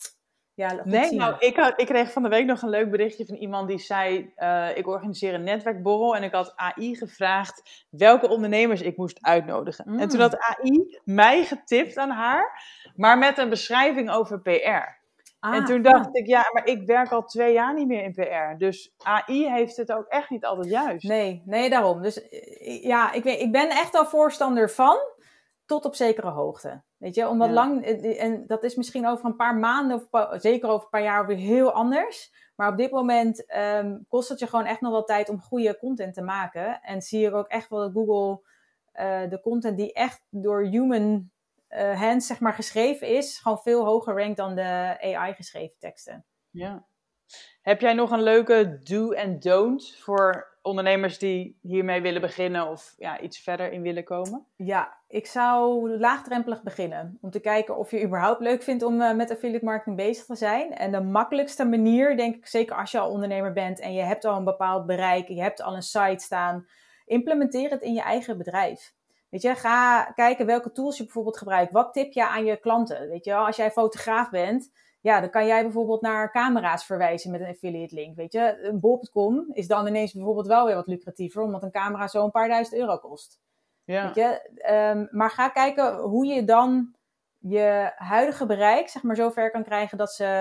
Ja, goed nee, zien. nou, ik, had, ik kreeg van de week nog een leuk berichtje van iemand die zei, uh, ik organiseer een netwerkborrel en ik had A I gevraagd welke ondernemers ik moest uitnodigen. Mm. En toen had A I mij getipt aan haar, maar met een beschrijving over P R. Ah, en toen dacht ah. ik, ja, maar ik werk al twee jaar niet meer in P R. Dus A I heeft het ook echt niet altijd juist. Nee, nee, daarom. Dus ja, ik, weet, ik ben echt al voorstander van, tot op zekere hoogte. Weet je, omdat ja. lang, en dat is misschien over een paar maanden, of pa, zeker over een paar jaar weer heel anders. Maar op dit moment um, kost het je gewoon echt nog wel tijd om goede content te maken. En zie je ook echt wel dat Google uh, de content die echt door human uh, hands, zeg maar, geschreven is, gewoon veel hoger rankt dan de A I geschreven teksten. Ja. Heb jij nog een leuke do en don't voor ondernemers die hiermee willen beginnen of ja, iets verder in willen komen? Ja, ik zou laagdrempelig beginnen. Om te kijken of je überhaupt leuk vindt om uh, met affiliate marketing bezig te zijn. En de makkelijkste manier, denk ik, zeker als je al ondernemer bent en je hebt al een bepaald bereik, je hebt al een site staan, implementeer het in je eigen bedrijf. Weet je, ga kijken welke tools je bijvoorbeeld gebruikt. Wat tip je aan je klanten? Weet je wel, als jij fotograaf bent, ja, dan kan jij bijvoorbeeld naar camera's verwijzen met een affiliate link. Weet je, bol punt com is dan ineens bijvoorbeeld wel weer wat lucratiever, omdat een camera zo een paar duizend euro kost. Ja. Weet je? Um, maar ga kijken hoe je dan je huidige bereik, zeg maar, zo ver kan krijgen dat ze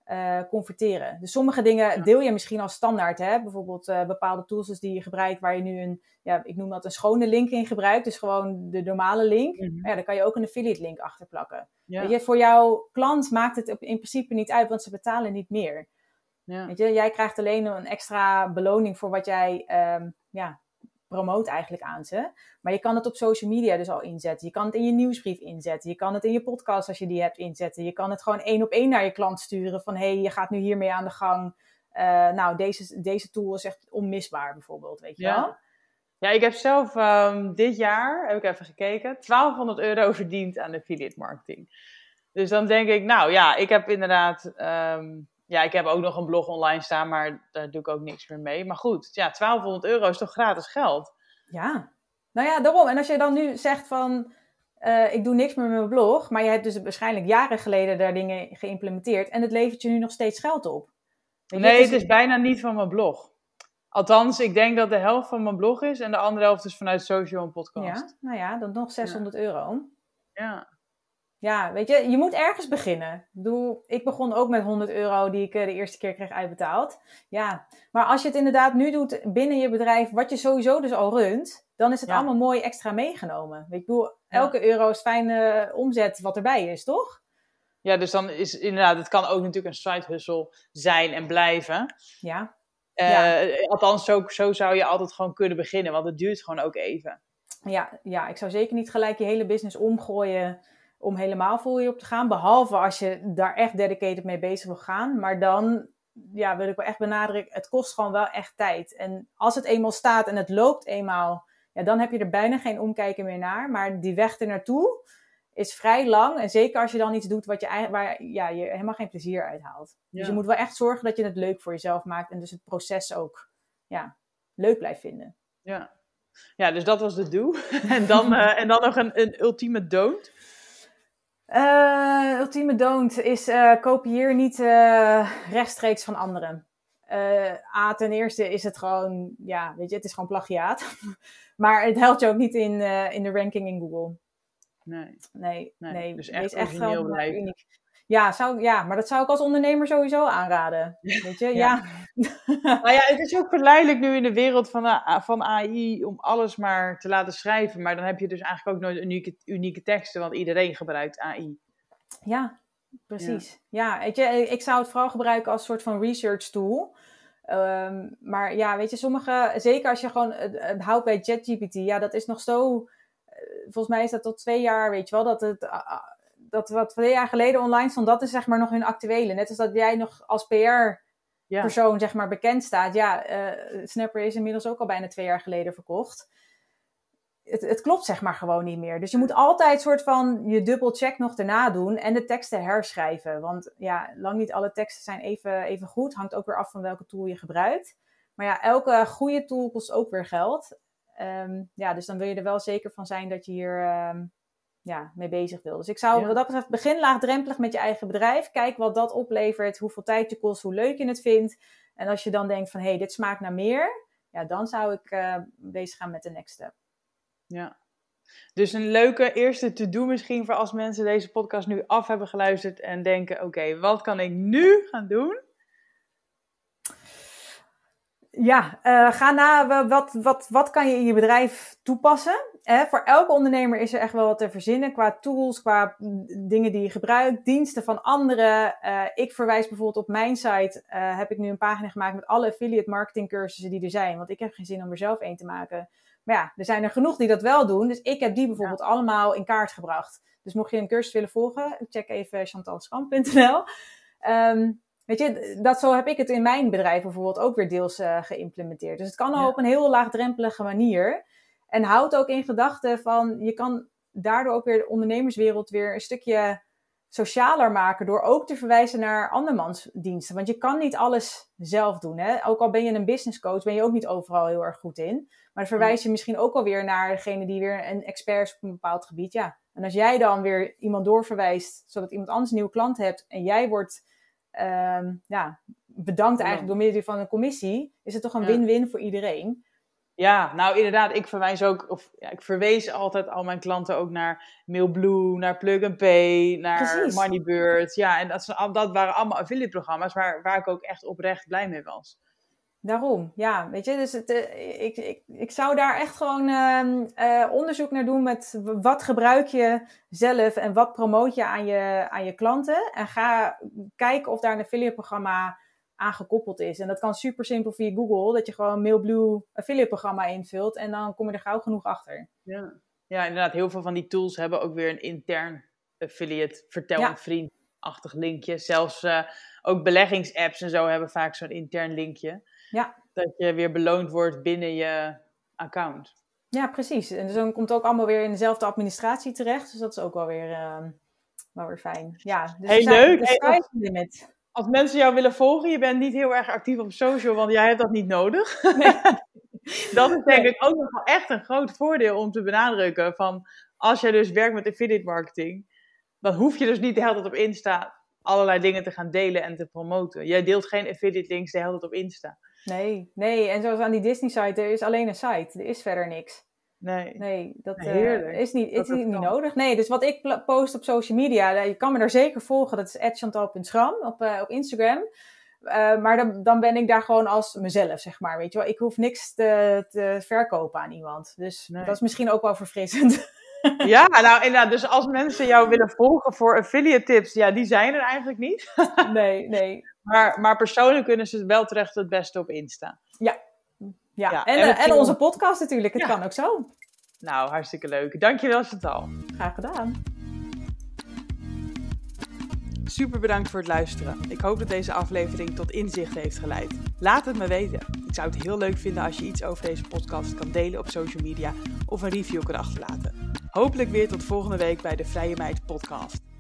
uh, converteren. Dus sommige dingen Ja. deel je misschien als standaard. Hè? Bijvoorbeeld uh, bepaalde tools die je gebruikt waar je nu een, ja, ik noem dat een schone link in gebruikt. Dus gewoon de normale link. Mm-hmm. Maar ja, dan kan je ook een affiliate link achterplakken. Ja. Weet je, voor jouw klant maakt het in principe niet uit, want ze betalen niet meer. Ja. Weet je, jij krijgt alleen een extra beloning voor wat jij um, ja, promoot eigenlijk aan ze. Maar je kan het op social media dus al inzetten. Je kan het in je nieuwsbrief inzetten. Je kan het in je podcast als je die hebt inzetten. Je kan het gewoon één op één naar je klant sturen. Van hé, hey, je gaat nu hiermee aan de gang. Uh, nou, deze, deze tool is echt onmisbaar bijvoorbeeld. Weet je ja. wel? Ja, ik heb zelf um, dit jaar, heb ik even gekeken, twaalfhonderd euro verdiend aan affiliate marketing. Dus dan denk ik, nou ja, ik heb inderdaad... Um, Ja, ik heb ook nog een blog online staan, maar daar doe ik ook niks meer mee. Maar goed, ja, twaalfhonderd euro is toch gratis geld? Ja, nou ja, daarom. En als je dan nu zegt van, uh, ik doe niks meer met mijn blog, maar je hebt dus waarschijnlijk jaren geleden daar dingen geïmplementeerd en het levert je nu nog steeds geld op. Weet nee, je, het is... het is bijna niet van mijn blog. Althans, ik denk dat de helft van mijn blog is en de andere helft is vanuit social en podcast. Ja, nou ja, dan nog zeshonderd euro. Ja. Ja, weet je, je moet ergens beginnen. Ik bedoel, ik begon ook met honderd euro die ik de eerste keer kreeg uitbetaald. Ja, maar als je het inderdaad nu doet binnen je bedrijf, wat je sowieso dus al runt, dan is het ja. allemaal mooi extra meegenomen. Ik bedoel, elke ja. euro is fijne omzet wat erbij is, toch? Ja, dus dan is inderdaad, het kan ook natuurlijk een side hustle zijn en blijven. Ja. Uh, ja. Althans, zo, zo zou je altijd gewoon kunnen beginnen, want het duurt gewoon ook even. Ja, ja, ik zou zeker niet gelijk je hele business omgooien om helemaal voor je op te gaan. Behalve als je daar echt dedicated mee bezig wil gaan. Maar dan ja, wil ik wel echt benadrukken, het kost gewoon wel echt tijd. En als het eenmaal staat en het loopt eenmaal, ja, dan heb je er bijna geen omkijken meer naar. Maar die weg er naartoe is vrij lang. En zeker als je dan iets doet wat je, waar ja, je helemaal geen plezier uit haalt. Ja. Dus je moet wel echt zorgen dat je het leuk voor jezelf maakt. En dus het proces ook ja, leuk blijft vinden. Ja. Ja, dus dat was de do. en, dan, uh, en dan nog een, een ultieme don't. Uh, ultieme don't is uh, kopieer niet uh, rechtstreeks van anderen. Uh, A, ten eerste is het gewoon, ja, weet je, het is gewoon plagiaat. Maar het helpt je ook niet in, uh, in de ranking in Google. Nee. Nee, nee. nee. Dus echt, echt origineel blijven. Uniek. Ja, zou, ja, maar dat zou ik als ondernemer sowieso aanraden. Weet je, ja. ja. Nou ja, het is ook verleidelijk nu in de wereld van, uh, van A I om alles maar te laten schrijven. Maar dan heb je dus eigenlijk ook nooit unieke, unieke teksten, want iedereen gebruikt A I. Ja, precies. Ja. ja, weet je, ik zou het vooral gebruiken als soort van research tool. Um, maar ja, weet je, sommige, zeker als je gewoon het, het houdt bij ChatGPT, ja, dat is nog zo, uh, volgens mij is dat tot twee jaar, weet je wel, dat het... Uh, dat wat twee jaar geleden online stond, dat is zeg maar nog hun actuele. Net als dat jij nog als P R-persoon ja. zeg maar bekend staat. Ja, uh, Snapper is inmiddels ook al bijna twee jaar geleden verkocht. Het, het klopt zeg maar gewoon niet meer. Dus je moet altijd soort van je dubbelcheck nog erna doen en de teksten herschrijven. Want ja, lang niet alle teksten zijn even, even goed. Hangt ook weer af van welke tool je gebruikt. Maar ja, elke goede tool kost ook weer geld. Um, ja, dus dan wil je er wel zeker van zijn dat je hier... Um, ja, mee bezig wil. Dus ik zou ja. wat dat betreft begin laagdrempelig met je eigen bedrijf. Kijk wat dat oplevert, hoeveel tijd je kost, hoe leuk je het vindt. En als je dan denkt van, hé, hey, dit smaakt naar meer. Ja, dan zou ik uh, bezig gaan met de next step. Ja. Dus een leuke eerste to-do misschien voor als mensen deze podcast nu af hebben geluisterd en denken, oké, okay, wat kan ik nu gaan doen? Ja, uh, ga na wat, wat, wat kan je in je bedrijf toepassen. Eh, voor elke ondernemer is er echt wel wat te verzinnen qua tools, qua dingen die je gebruikt, diensten van anderen. Uh, ik verwijs bijvoorbeeld op mijn site, uh, heb ik nu een pagina gemaakt met alle affiliate marketing cursussen die er zijn. Want ik heb geen zin om er zelf één te maken. Maar ja, er zijn er genoeg die dat wel doen. Dus ik heb die bijvoorbeeld ja. allemaal in kaart gebracht. Dus mocht je een cursus willen volgen, check even chantalschamp punt n l. Um, Weet je, dat zo heb ik het in mijn bedrijf bijvoorbeeld ook weer deels uh, geïmplementeerd. Dus het kan al ja. op een heel laagdrempelige manier. En houd ook in gedachten van, je kan daardoor ook weer de ondernemerswereld weer een stukje socialer maken. Door ook te verwijzen naar andermans diensten. Want je kan niet alles zelf doen. Hè? Ook al ben je een business coach, ben je ook niet overal heel erg goed in. Maar dan verwijs je misschien ook alweer naar degene die weer een expert is op een bepaald gebied. Ja. En als jij dan weer iemand doorverwijst, zodat iemand anders een nieuwe klant hebt en jij wordt... Um, ja, bedankt eigenlijk door middel van een commissie, is het toch een ja. win-win voor iedereen. Ja, nou inderdaad, ik verwijs ook, of ja, ik verwees altijd al mijn klanten ook naar Mailblue, naar Plug and Pay, naar Precies. Moneybird. Ja, en dat, dat waren allemaal affiliate programma's waar, waar ik ook echt oprecht blij mee was. Daarom, ja, weet je, dus het, uh, ik, ik, ik zou daar echt gewoon uh, uh, onderzoek naar doen met wat gebruik je zelf en wat promoot je aan je, aan je klanten. En ga kijken of daar een affiliate programma aan gekoppeld is. En dat kan super simpel via Google, dat je gewoon Mailblue affiliate programma invult en dan kom je er gauw genoeg achter. Ja, ja inderdaad, heel veel van die tools hebben ook weer een intern affiliate, vertel ja. een vriend-achtig linkje. Zelfs uh, ook beleggingsapps en zo hebben vaak zo'n intern linkje. Ja. Dat je weer beloond wordt binnen je account. Ja, precies. En dus dan komt het ook allemaal weer in dezelfde administratie terecht. Dus dat is ook wel weer, uh, wel weer fijn. Ja, dus hey, leuk. De hey, als, limit. als mensen jou willen volgen, je bent niet heel erg actief op social, want jij hebt dat niet nodig. Nee. Dat is denk ik ook nog wel echt een groot voordeel om te benadrukken. Van als jij dus werkt met affiliate marketing, dan hoef je dus niet de hele tijd op Insta allerlei dingen te gaan delen en te promoten. Jij deelt geen affiliate links de hele tijd op Insta. Nee, nee. En zoals aan die Disney-site, er is alleen een site. Er is verder niks. Nee. Nee, dat Heerlijk. uh, is niet, dat is niet, niet nodig. Nee, dus wat ik post op social media, je kan me daar zeker volgen. Dat is at chantal punt schram op, uh, op Instagram. Uh, maar dan, dan ben ik daar gewoon als mezelf, zeg maar. Weet je wel, ik hoef niks te, te verkopen aan iemand. Dus nee. Dat is misschien ook wel verfrissend. Ja, nou inderdaad. Dus als mensen jou willen volgen voor affiliate tips, ja, die zijn er eigenlijk niet. Nee, nee. Maar, maar persoonlijk kunnen ze wel terecht het beste op Insta. Ja, ja. ja. En, en, en onze podcast natuurlijk. Het ja. kan ook zo. Nou, hartstikke leuk. Dankjewel, Chantal. Graag gedaan. Super bedankt voor het luisteren. Ik hoop dat deze aflevering tot inzicht heeft geleid. Laat het me weten. Ik zou het heel leuk vinden als je iets over deze podcast kan delen op social media of een review kan achterlaten. Hopelijk weer tot volgende week bij de Vrije Meid podcast.